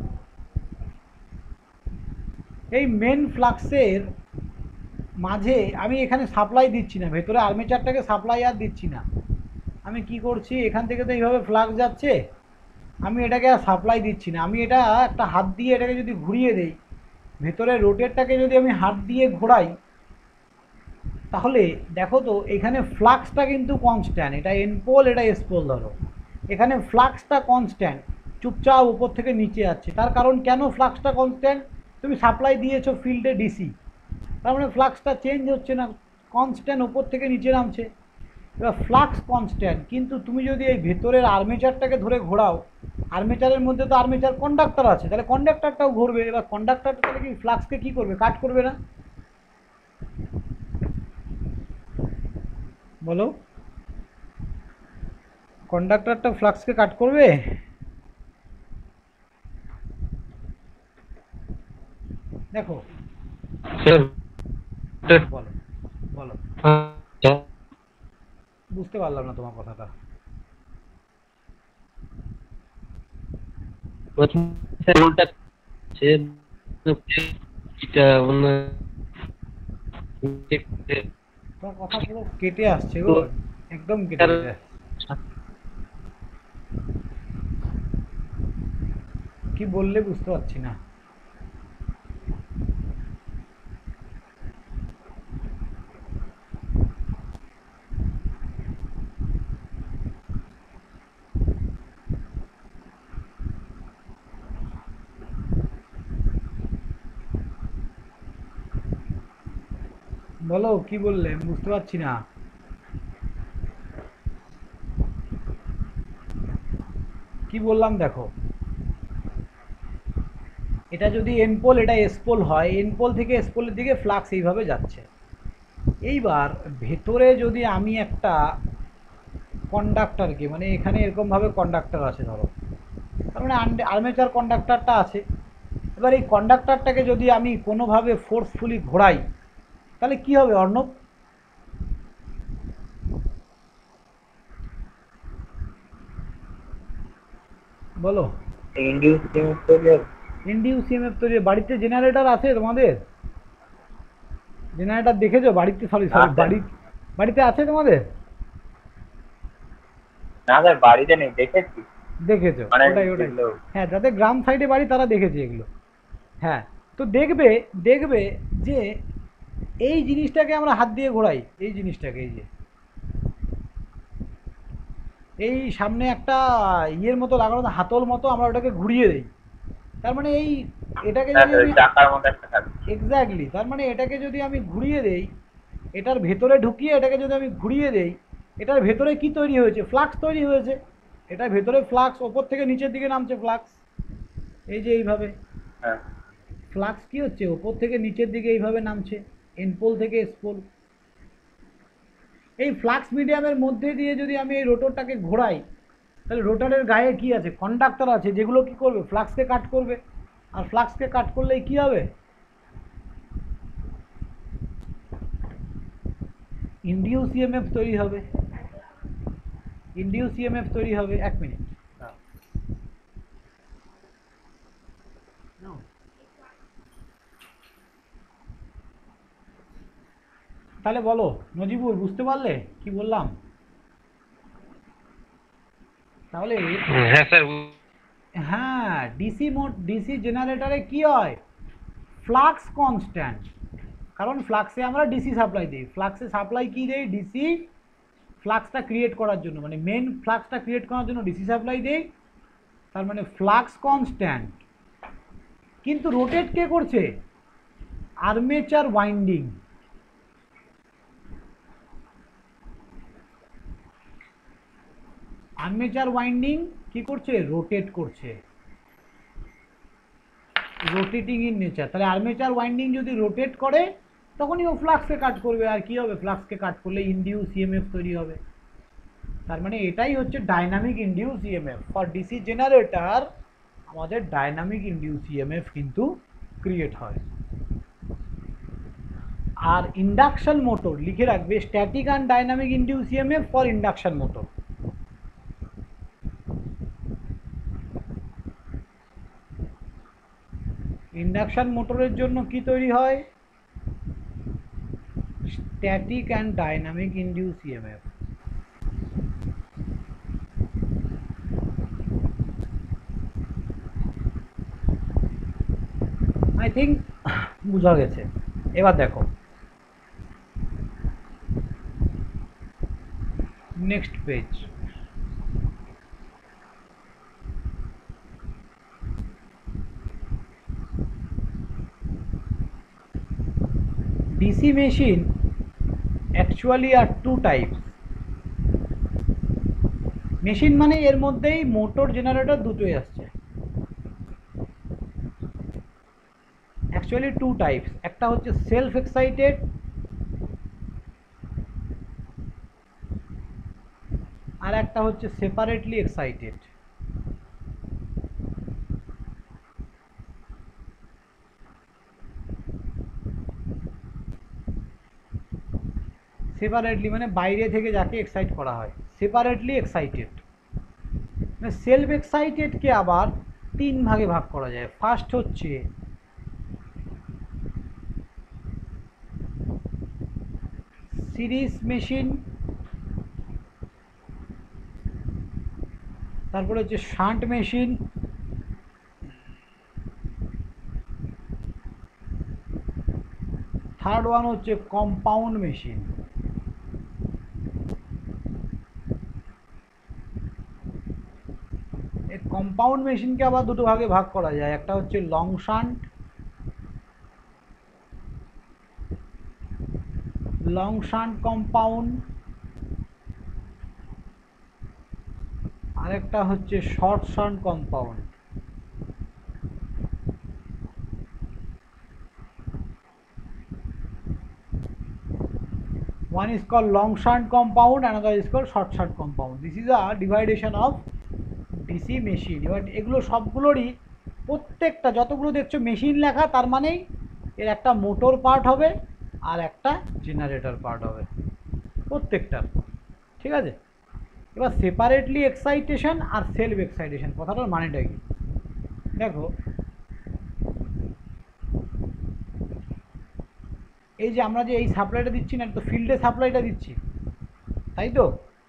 এই মেন ফ্লাক্সের মাঝে আমি এখানে সাপ্লাই দিচ্ছি না, ভেতরে আর্মেচারটাকে সাপ্লাই আর দিচ্ছি না। আমি কি করছি, এখান থেকে তো এইভাবে ফ্লাক্স যাচ্ছে, আমি এটাকে আর সাপ্লাই দিচ্ছি না। আমি এটা একটা হাত দিয়ে এটাকে যদি ঘুরিয়ে দেই, ভেতরে রোটেটটাকে যদি আমি হাত দিয়ে ঘোরাই, তাহলে দেখো তো এখানে ফ্লাক্সটা কিন্তু কনস্ট্যান্ট, এটা এন পোল এটা এস পোল, ধরো এখানে ফ্লাক্সটা কনস্ট্যান্ট, চুপচাপ উপর থেকে নিচে যাচ্ছে। তার কারণ কেন ফ্লাক্সটা কনস্ট্যান্ট, তুমি সাপ্লাই দিয়েছো ফিল্ডে ডিসি, তার মানে ফ্লাক্সটা চেঞ্জ হচ্ছে না, কনস্ট্যান্ট উপর থেকে নিচে নামছে। এবার ফ্লাক্স কনস্ট্যান্ট, কিন্তু তুমি যদি এই ভেতরের আর্মেচারটাকে ধরে ঘোরাও, আর্মেচারের মধ্যে তো আর্মেচার কন্ডাক্টর আছে, তাহলে কন্ডাক্টরটাও ঘুরবে। এবার কন্ডাক্টরটা তাহলে কি ফ্লাক্সকে কী করবে, কাট করবে না? বলো, কন্ডাক্টরটা ফ্লাক্সকে কাট করবে? দেখো স্যার বলো বলো, বুঝতে পারলাম না তোমার কথাটা। উল্টা তোমার কথা পুরো কেটে আসছে গো, একদম কেটে আসছে। কি বললে বুঝতে পারছি না। বলো কি বললে, আমি বুঝতে পারছি না। কি বললাম দেখো, এটা যদি এন পোল এটা এস পোল হয়, এন পোল থেকে এস পোলের দিকে ফ্লাক্স এইভাবে যাচ্ছে। এইবার ভেতরে যদি আমি একটা কন্ডাক্টরকে, মানে এখানে এরকমভাবে কন্ডাক্টর আছে ধরো, তার মানে আর্মেচার কন্ডাক্টরটা আছে। এবার এই কন্ডাক্টরটাকে যদি আমি কোনোভাবে ফোর্সফুলি ঘোরাই, তাহলে কি হবে অর্ণব? বলো। ইনডিউস ইএমএফ তৈরি হবে। ইনডিউস ইএমএফ তৈরি। বাড়িতে জেনারেটর আছে তোমাদের? জেনারেটর দেখেছো বাড়িতে? সরি বাড়িতে আছে তোমাদের? না স্যার, বাড়িতে নেই, দেখেছি। দেখেছো? মানে ওটাই। হ্যাঁ, যাদের গ্রাম সাইডে বাড়ি তারা দেখেছে এগুলো। হ্যাঁ, তো দেখবে যে এই জিনিসটাকে আমরা হাত দিয়ে ঘোরাই, এই জিনিসটাকে, এই যে এই সামনে একটা ইয়ের মতো লাগানো, হাতল মতো, আমরা ওটাকে ঘুরিয়ে দিই। তার মানে এই এটাকে যদি আমি চাকার মতো একটা থাকে। এক্স্যাক্টলি, তার মানে এটাকে যদি আমি ঘুরিয়ে দেই, এটার ভেতরে ঢুকিয়ে এটাকে যদি আমি ঘুরিয়ে দেই, এটার ভেতরে কি তৈরি হয়েছে, ফ্লাক্স তৈরি হয়েছে। এটার ভেতরে ফ্লাক্স, ওপর থেকে নিচের দিকে নামছে ফ্লাক্স, এই যে এইভাবে হ্যাঁ ফ্লাক্স কি হচ্ছে, ওপর থেকে নিচের দিকে এইভাবে নামছে, এন পোল থেকে এস পোল। এই ফ্লাক্স মিডিয়ামের মধ্যে দিয়ে যদি আমি এই রোটরটাকে ঘোরাই, তাহলে রোটারের গায়ে কি আছে, কন্ডাক্টর আছে, যেগুলো কি করবে, ফ্লাক্সকে কাট করবে। আর ফ্লাক্সকে কাট করলেই কি হবে, ইনডিউস ইএমএফ তৈরি হবে। ইনডিউস ইএমএফ তৈরি হবে। এক মিনিট, তাহলে বলো নজিবুর, বুঝতে পারলে কি বললাম? তাহলে হ্যাঁ স্যার। হ্যাঁ, ডিসি জেনারেটরে কি হয়, ফ্লাক্স কনস্ট্যান্ট, কারণ ফ্লাক্সে আমরা ডিসি সাপ্লাই দিই। ফ্লাক্সে সাপ্লাই কি দেই, ডিসি ফ্লাক্সটা ক্রিয়েট করার জন্য, মানে মেন ফ্লাক্সটা ক্রিয়েট করার জন্য ডিসি সাপ্লাই দেই, তার মানে ফ্লাক্স কনস্ট্যান্ট। কিন্তু রোটেট কে করছে? Armature winding. আর্মেচার ওয়াইন্ডিং কি করছে? রোটেট করছে, রোটেটিং ইন নেচার। তাহলে আর্মেচার ওয়াইন্ডিং যদি রোটেট করে তখনই ও ফ্লাক্সকে কাট করবে। আর কি হবে? ফ্লাক্সকে কাট করলে ইনডিউস ইএমএফ তৈরি হবে। তার মানে এটাই হচ্ছে dynamic induce EMF. For DC generator আমাদের ডাইনামিক ইনডিউস ইএমএফ কিন্তু ক্রিয়েট হয়। আর ইন্ডাকশন মোটর লিখে রাখবে, static and dynamic induce EMF for induction motor. Induction মোটরের জন্য কি তৈরি হয়? Static and dynamic induce EMF. I think বোঝা গেছে। এবার দেখো next page. DC machine actually are two types. Machine মানে এর মধ্যেই মোটর জেনারেটর দুটোই আসছে। অ্যাকচুয়ালি টু টাইপস, একটা হচ্ছে সেলফ এক্সাইটেড আর একটা হচ্ছে সেপারেটলি এক্সাইটেড। সেপারেটলি মানে বাইরে থেকে যাকে এক্সাইট করা হয়, সেপারেটলি এক্সাইটেড। সেলফ এক্সাইটেডকে আবার তিন ভাগে ভাগ করা যায়। ফার্স্ট হচ্ছে সিরিজ মেশিন, তারপরে হচ্ছে শান্ট মেশিন, থার্ড ওয়ান হচ্ছে কম্পাউন্ড মেশিন। এই কম্পাউন্ড মেশিনকে আবার দুটো ভাগে ভাগ করা যায়, একটা হচ্ছে long shunt, long shunt compound, আরেকটা হচ্ছে short shunt compound. One is called long shunt compound, another is called short shunt compound. This is a dividation of DC machine. এবার এগুলো সবগুলোরই প্রত্যেকটা যতগুলো দেখছো মেশিন লেখা তার মানেই এর একটা মোটর পার্ট হবে আর একটা জেনারেটর পার্ট হবে প্রত্যেকটার, ঠিক আছে? এবার সেপারেটলি এক্সাইটেশন আর সেলফ এক্সাইটেশন কথাটার মানেটা কি দেখো। এই যে আমরা যে এই সাপ্লাইটা দিচ্ছি না, তো ফিল্ডে সাপ্লাইটা দিচ্ছি, তাই তো?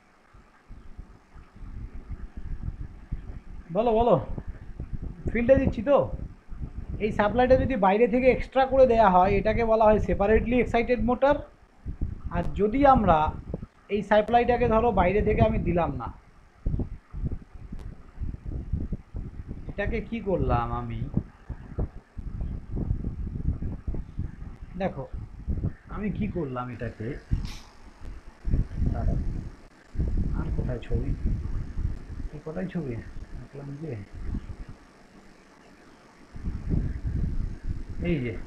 বলো বলো, ফিল্ডে দিচ্ছি তো। এই সাপ্লাইটা যদি বাইরে থেকে এক্সট্রা করে দেয়া হয় এটাকে বলা হয় সেপারেটলি এক্সাইটেড মোটর। আর যদি আমরা এই সাপ্লাইটাকে ধরো বাইরে থেকে আমি দিলাম না, এটাকে কি করলাম আমি, দেখো আমি কি করলাম এটাকে, আর কোথায় ছবি, কোথায় ছবি দেখলাম যে এই যে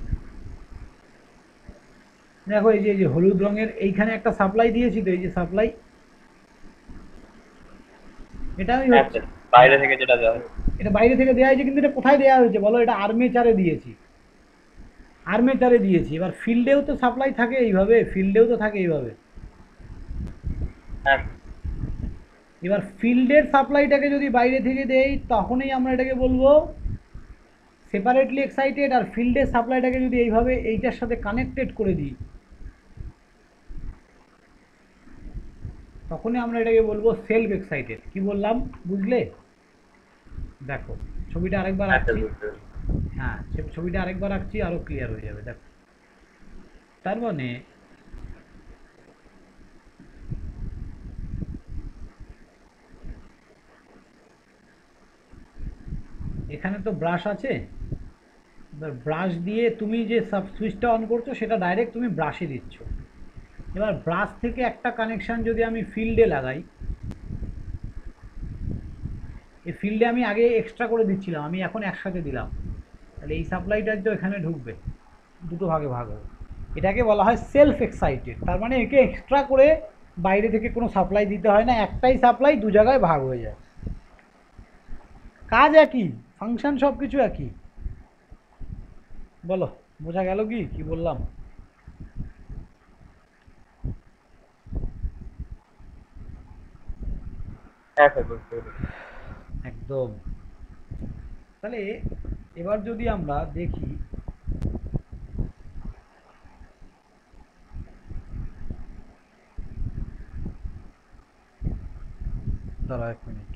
দেখো, এই যে হলুদ রঙের এইখানে একটা সাপ্লাই দিয়েছি তো, এই যে সাপ্লাই, এটা আমি বাইরে থেকে যেটা দেওয়া হয়, এটা বাইরে থেকে দেওয়া হয়েছে, কিন্তু এটা কোথায় দেওয়া হয়েছে বলো? এটা আর্মেচারে দিয়েছি, আর্মেচারে দিয়েছি। এবার ফিল্ডেও তো সাপ্লাই থাকে এইভাবে, ফিল্ডেও তো থাকে এইভাবে। এবার ফিল্ডের সাপ্লাইটাকে যদি বাইরে থেকে দেই তখনই আমরা এটাকে বলবো সেপারেটলি এক্সাইটেড। আর ফিল্ডের সাপ্লাইটাকে যদি এইভাবে এইটার সাথে কানেক্টেড করে দিই তখনই আমরা এটাকে বলবো সেলফ এক্সাইটেড। কি বললাম বুঝলে? দেখো ছবিটা আরেকবার আঁকছি, হ্যাঁ ছবিটা আরেকবার আঁকছি, আরো ক্লিয়ার হয়ে যাবে। দেখো তার মানে এখানে তো ব্রাশ আছে, এবার ব্রাশ দিয়ে তুমি যে সাব সুইচটা অন করছো সেটা ডাইরেক্ট তুমি ব্রাশে দিচ্ছ। এবার ব্রাশ থেকে একটা কানেকশান যদি আমি ফিল্ডে লাগাই, এই ফিল্ডে আমি আগে এক্সট্রা করে দিচ্ছিলাম, আমি এখন একসাথে দিলাম, তাহলে এই সাপ্লাইটা তো এখানে ঢুকবে, দুটো ভাগে ভাগ হবে। এটাকে বলা হয় সেলফ এক্সাইটেড, তার মানে একে এক্সট্রা করে বাইরে থেকে কোনো সাপ্লাই দিতে হয় না, একটাই সাপ্লাই দু জায়গায় ভাগ হয়ে যায়। কাজ একই, ফাংশন সব কিছু একই। বলো বোঝা গেল কি কি বললাম? হ্যাঁ স্যার, বুঝতে পেরেছি। একদম। তাহলে এবার যদি আমরা দেখি, দাঁড়া 1 মিনিট।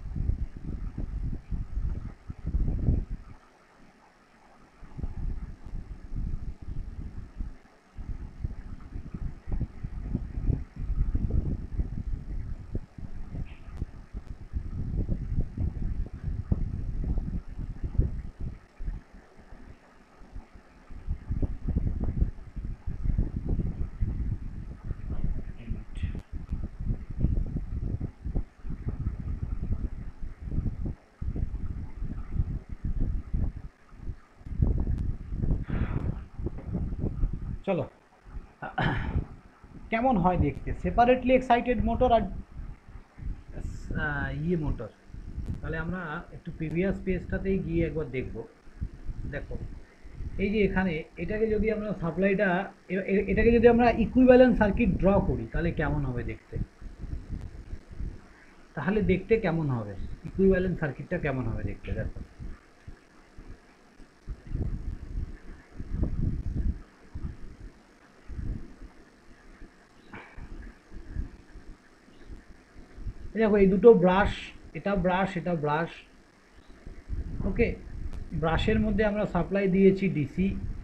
চলো, কেমন হয় দেখতে সেপারেটলি এক্সাইটেড মোটর আর মোটর। তাহলে আমরা একটু প্রিভিয়াস পেজটাতেই গিয়ে একবার দেখব। দেখো এই যে এখানে এটাকে যদি আমরা সাপ্লাইটা, এটাকে যদি আমরা ইকুইভ্যালেন্ট সার্কিট ড্র করি তাহলে কেমন হবে দেখতে? তাহলে দেখতে কেমন হবে ইকুইভ্যালেন্ট সার্কিটটা, কেমন হবে দেখতে? দেখো দেখো এই দুটো ব্রাশ, এটা ব্রাশ এটা ব্রাশ, ওকে। ব্রাশের মধ্যে আমরা সাপ্লাই দিয়েছি ডিসি,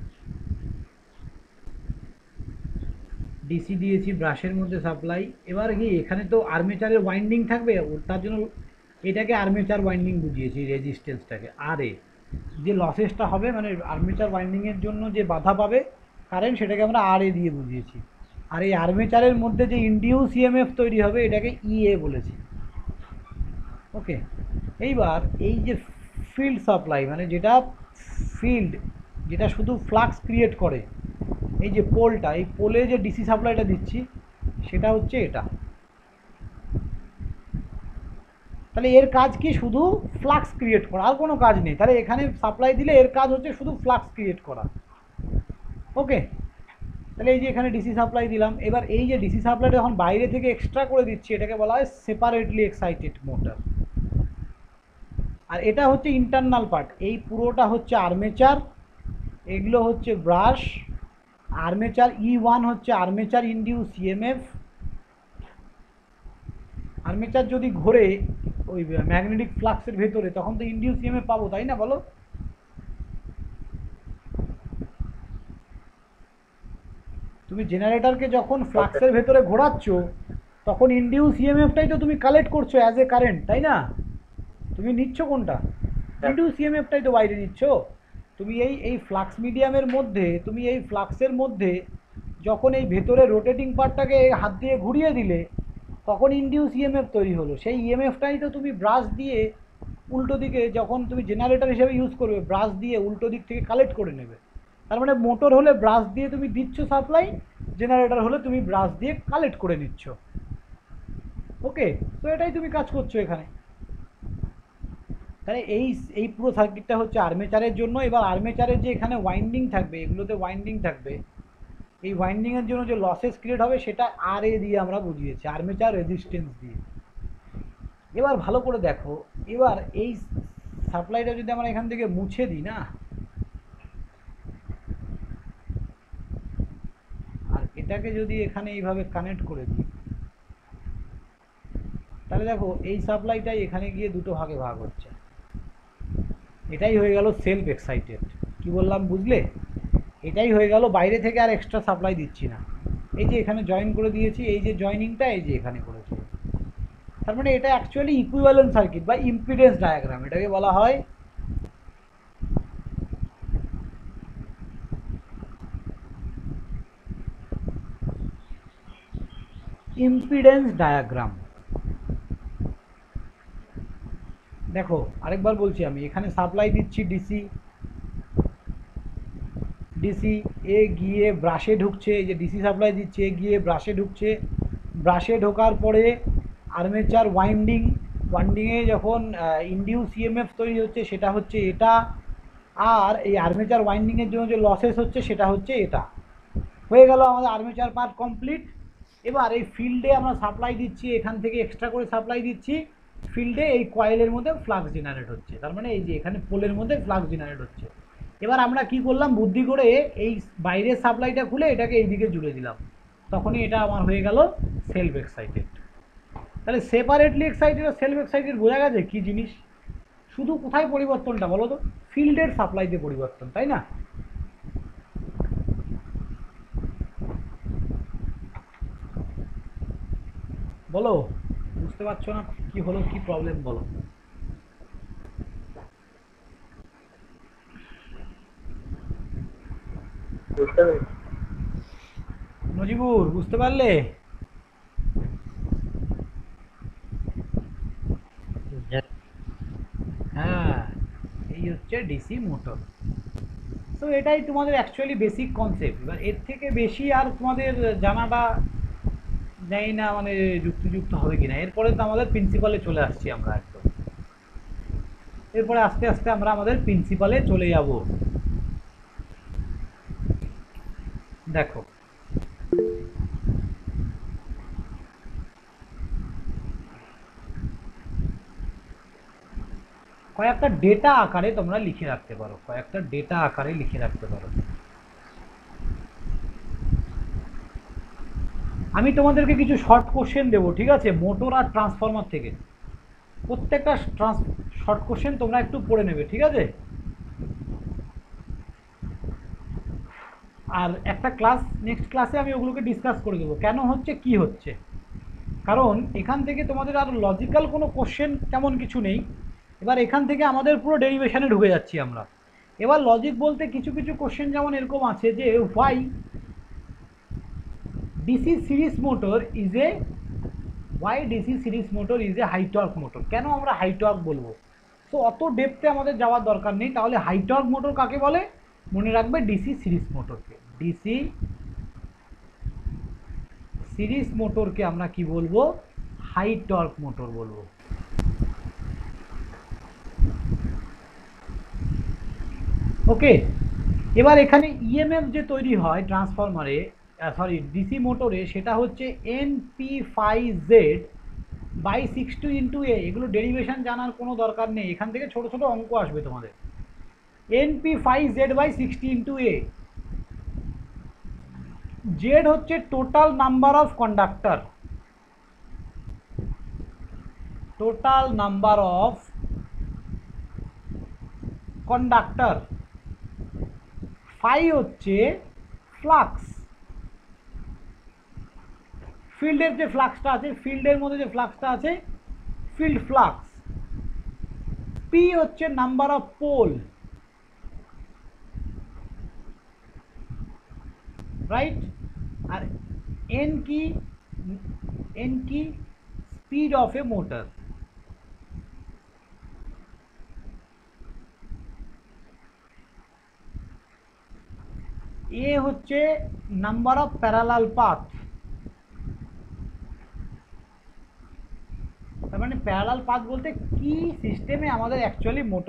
ডিসি দিয়েছি ব্রাশের মধ্যে সাপ্লাই। এবার কি এখানে তো আর্মেচারের ওয়াইন্ডিং থাকবে, তার জন্য এটাকে আর্মেচার ওয়াইন্ডিং বুঝিয়েছি, রেজিস্ট্যান্সটাকে আর এ, যে লসেসটা হবে মানে আর্মেচার ওয়াইন্ডিংয়ের জন্য যে বাধা পাবে কারেন্ট, সেটাকে আমরা আর এ দিয়ে বুঝিয়েছি। আর এই আর্মেচারের মধ্যে যে ইনডিউস ইএমএফ তৈরি হবে এটাকে ইএ বলেছি, ওকে। এইবার এই যে ফিল্ড সাপ্লাই মানে যেটা ফিল্ড, যেটা শুধু ফ্লাক্স ক্রিয়েট করে, এই যে পোলটা, এই পোলে যে ডিসি সাপ্লাইটা দিচ্ছি সেটা হচ্ছে এটা। তাহলে এর কাজ কি? শুধু ফ্লাক্স ক্রিয়েট করা, আর কোনো কাজ নেই। তাহলে এখানে সাপ্লাই দিলে এর কাজ হচ্ছে শুধু ফ্লাক্স ক্রিয়েট করা, ওকে। তাহলে এই যে এখানে ডিসি সাপ্লাই দিলাম, এবার এই যে ডিসি সাপ্লাইটা যখন বাইরে থেকে এক্সট্রা করে দিচ্ছি এটাকে বলা হয় সেপারেটলি এক্সাইটেড মোটর। আর এটা হচ্ছে ইন্টারনাল পার্ট, এই পুরোটা হচ্ছে আর্মেচার, এগুলো হচ্ছে ব্রাশ। আর্মেচার E1 হচ্ছে আর্মেচার ইনডিউস ইএমএফ। আর্মেচার যদি ঘোরে ওই ম্যাগনেটিক ফ্লাক্সের ভেতরে তখন তো ইনডিউস ইএমএফ পাবো, তাই না বলো? তুমি জেনারেটরকে যখন ফ্লাক্সের ভেতরে ঘোরাচ্ছ তখন ইনডিউস ইএমএফটাই তো তুমি কালেক্ট করছো অ্যাজ এ কারেন্ট, তাই না? তুমি নিচ্ছ কোনটা? ইনডিউস ইএমএফটাই তো বাইরে নিচ্ছ। তুমি এই ফ্লাক্স মিডিয়ামের মধ্যে, তুমি এই ফ্লাক্সের মধ্যে যখন এই ভেতরে রোটেটিং পার্টটাকে হাত দিয়ে ঘুরিয়ে দিলে তখন ইনডিউস ইএমএফ তৈরি হলো। সেই ইএমএফটাই তো তুমি ব্রাশ দিয়ে উল্টো দিকে, যখন তুমি জেনারেটর হিসেবে ইউজ করবে, ব্রাশ দিয়ে উল্টো দিক থেকে কালেক্ট করে নেবে। তার মানে মোটর হলে ব্রাশ দিয়ে তুমি দিচ্ছ সাপ্লাই, জেনারেটর হলে তুমি ব্রাশ দিয়ে কালেক্ট করে নিচ্ছ, ওকে। তো এটাই তুমি কাজ করছো এখানে। তাহলে এই পুরো সার্কিটটা হচ্ছে আর্মেচারের জন্য। এবার আর্মেচারের যে এখানে ওয়াইন্ডিং থাকবে, এগুলোতে ওয়াইন্ডিং থাকবে, এই ওয়াইন্ডিংয়ের জন্য যে লসেস ক্রিয়েট হবে সেটা আর এ দিয়ে আমরা বুঝিয়েছি, আর্মেচার রেজিস্ট্যান্স দিয়ে। এবার ভালো করে দেখো, এবার এই সাপ্লাইটা যদি আমরা এখান থেকে মুছে দিই না, আর এটাকে যদি এখানে এইভাবে কানেক্ট করে দিই, তাহলে দেখো এই সাপ্লাইটাই এখানে গিয়ে দুটো ভাগে ভাগ হচ্ছে। এটাই হয়ে গেল সেলফ এক্সাইটেড। কি বললাম বুঝলে? এটাই হয়ে গেল, বাইরে থেকে আর এক্সট্রা সাপ্লাই দিচ্ছি না। এই যে এখানে জয়েন করে দিয়েছি, এই যে জয়েনিংটা এই যে এখানে করেছি। তার মানে এটা অ্যাকচুয়ালি ইকুইভ্যালেন্ট সার্কিট বা ইম্পিডেন্স ডায়াগ্রাম, এটাকে বলা হয় ইম্পিডেন্স ডায়াগ্রাম। দেখো আরেকবার বলছি, আমি এখানে সাপ্লাই দিচ্ছি ডিসি, ডিসি এ গিয়ে ব্রাশে ঢুকছে, এই যে ডিসি সাপ্লাই দিচ্ছে এ গিয়ে ব্রাশে ঢুকছে, ব্রাশে ঢোকার পরে আর্মেচার ওয়াইন্ডিংয়ে যখন ইনডিউস ইএমএফ তৈরি হচ্ছে সেটা হচ্ছে এটা, আর এই আর্মেচার ওয়াইন্ডিংয়ের জন্য যে লসেস হচ্ছে সেটা হচ্ছে এটা। হয়ে গেল আমাদের আর্মেচার পার্ট কমপ্লিট। এবার এই ফিল্ডে আমরা সাপ্লাই দিচ্ছি, এখান থেকে এক্সট্রা করে সাপ্লাই দিচ্ছি ফিল্ডে, এই কয়েলের মধ্যে ফ্লাক্স জেনারেট হচ্ছে, তার মানে এই যে এখানে পোলের মধ্যে ফ্লাক্স জেনারেট হচ্ছে। এবার আমরা কি করলাম, বুদ্ধি করে এই বাইরের সাপ্লাইটা খুলে এটাকে এইদিকে জুড়ে দিলাম, তখনই এটা আমার হয়ে গেল সেলফ এক্সাইটেড। তাহলে সেপারেটলি এক্সাইটেড আর সেলফ এক্সাইটেড বোঝা গেছে কি জিনিস? শুধু কোথায় পরিবর্তনটা বলো তো? ফিল্ডের সাপ্লাইতে পরিবর্তন, তাই না? বলো, বুঝতে পারছো না কি হলো, কি প্রবলেম বলো? বুঝতে পেরেছি। নজিবুর বুঝতে পারলে? হ্যাঁ, এই হচ্ছে ডিসি মোটর। তো এটাই তোমাদের অ্যাকচুয়ালি বেসিক কনসেপ্ট। এবার এর থেকে বেশি আর তোমাদের জানাটা জানি না মানে যুক্তিযুক্ত হবে কিনা। এরপরে তো আমাদের প্রিন্সিপালে চলে আসছি আমরা একদম, এরপরে আস্তে আস্তে আমরা আমাদের প্রিন্সিপালে চলে যাব। দেখো কয়েকটা ডেটা আকারে তোমরা লিখে রাখতে পারো, কয়েকটা ডেটা আকারে লিখে রাখতে পারো। আমি তোমাদেরকে কিছু শর্ট কোশ্চেন দেবো, ঠিক আছে, মোটর আর ট্রান্সফরমার থেকে। প্রত্যেকটা শর্ট কোশ্চেন তোমরা একটু পড়ে নেবে, ঠিক আছে? আর একটা ক্লাস, নেক্সট ক্লাসে আমি ওগুলোকে ডিসকাস করে দেবো কেন হচ্ছে কি হচ্ছে। কারণ এখান থেকে তোমাদের আর লজিক্যাল কোনো কোশ্চেন তেমন কিছু নেই। এবার এখান থেকে আমাদের পুরো ডেরিভেশনে ঢুকে যাচ্ছি আমরা। এবার লজিক বলতে কিছু কিছু কোশ্চেন যেমন এরকম আছে যে why DC series motor is a high torque motor, কেন আমরা হাই টর্ক বলবো? তো অত ডেপথে আমাদের যাওয়ার দরকার নেই। তাহলে হাই টর্ক মোটর কাকে বলে? মনে রাখবে ডিসি সিরিজ মোটরকে। ডিসি সিরিজ মোটরকে আমরা কি বলবো? হাই টর্ক মোটর বলবো। ওকে, এবার এখানে ইএমএফ যে তৈরি হয় ট্রান্সফরমারে, সরি ডিসি মোটরে, সেটা হচ্ছে NP5Z/60 A। এগুলো ডেরিভেশন জানার কোনো দরকার নেই, এখান থেকে ছোট ছোট অঙ্ক আসবে তোমাদের। NP5Z/60 A। জেড হচ্ছে total number of conductor, total number of conductor. Phi হচ্ছে ফ্লাক্স, ফিল্ডের যে ফ্লাক্সটা আছে, ফিল্ডের মধ্যে যে ফ্লাক্সটা আছে, ফিল্ড ফ্লাক্স। পি হচ্ছে নাম্বার অফ পোল, রাইট? আর এন কি? এন কি? Speed of a motor. A হচ্ছে নাম্বার অফ প্যারালাল পাথ, তার মানে প্যারালাল পাথ বলতে কি সিস্টেমে আমাদের অ্যাকচুয়ালি মোটর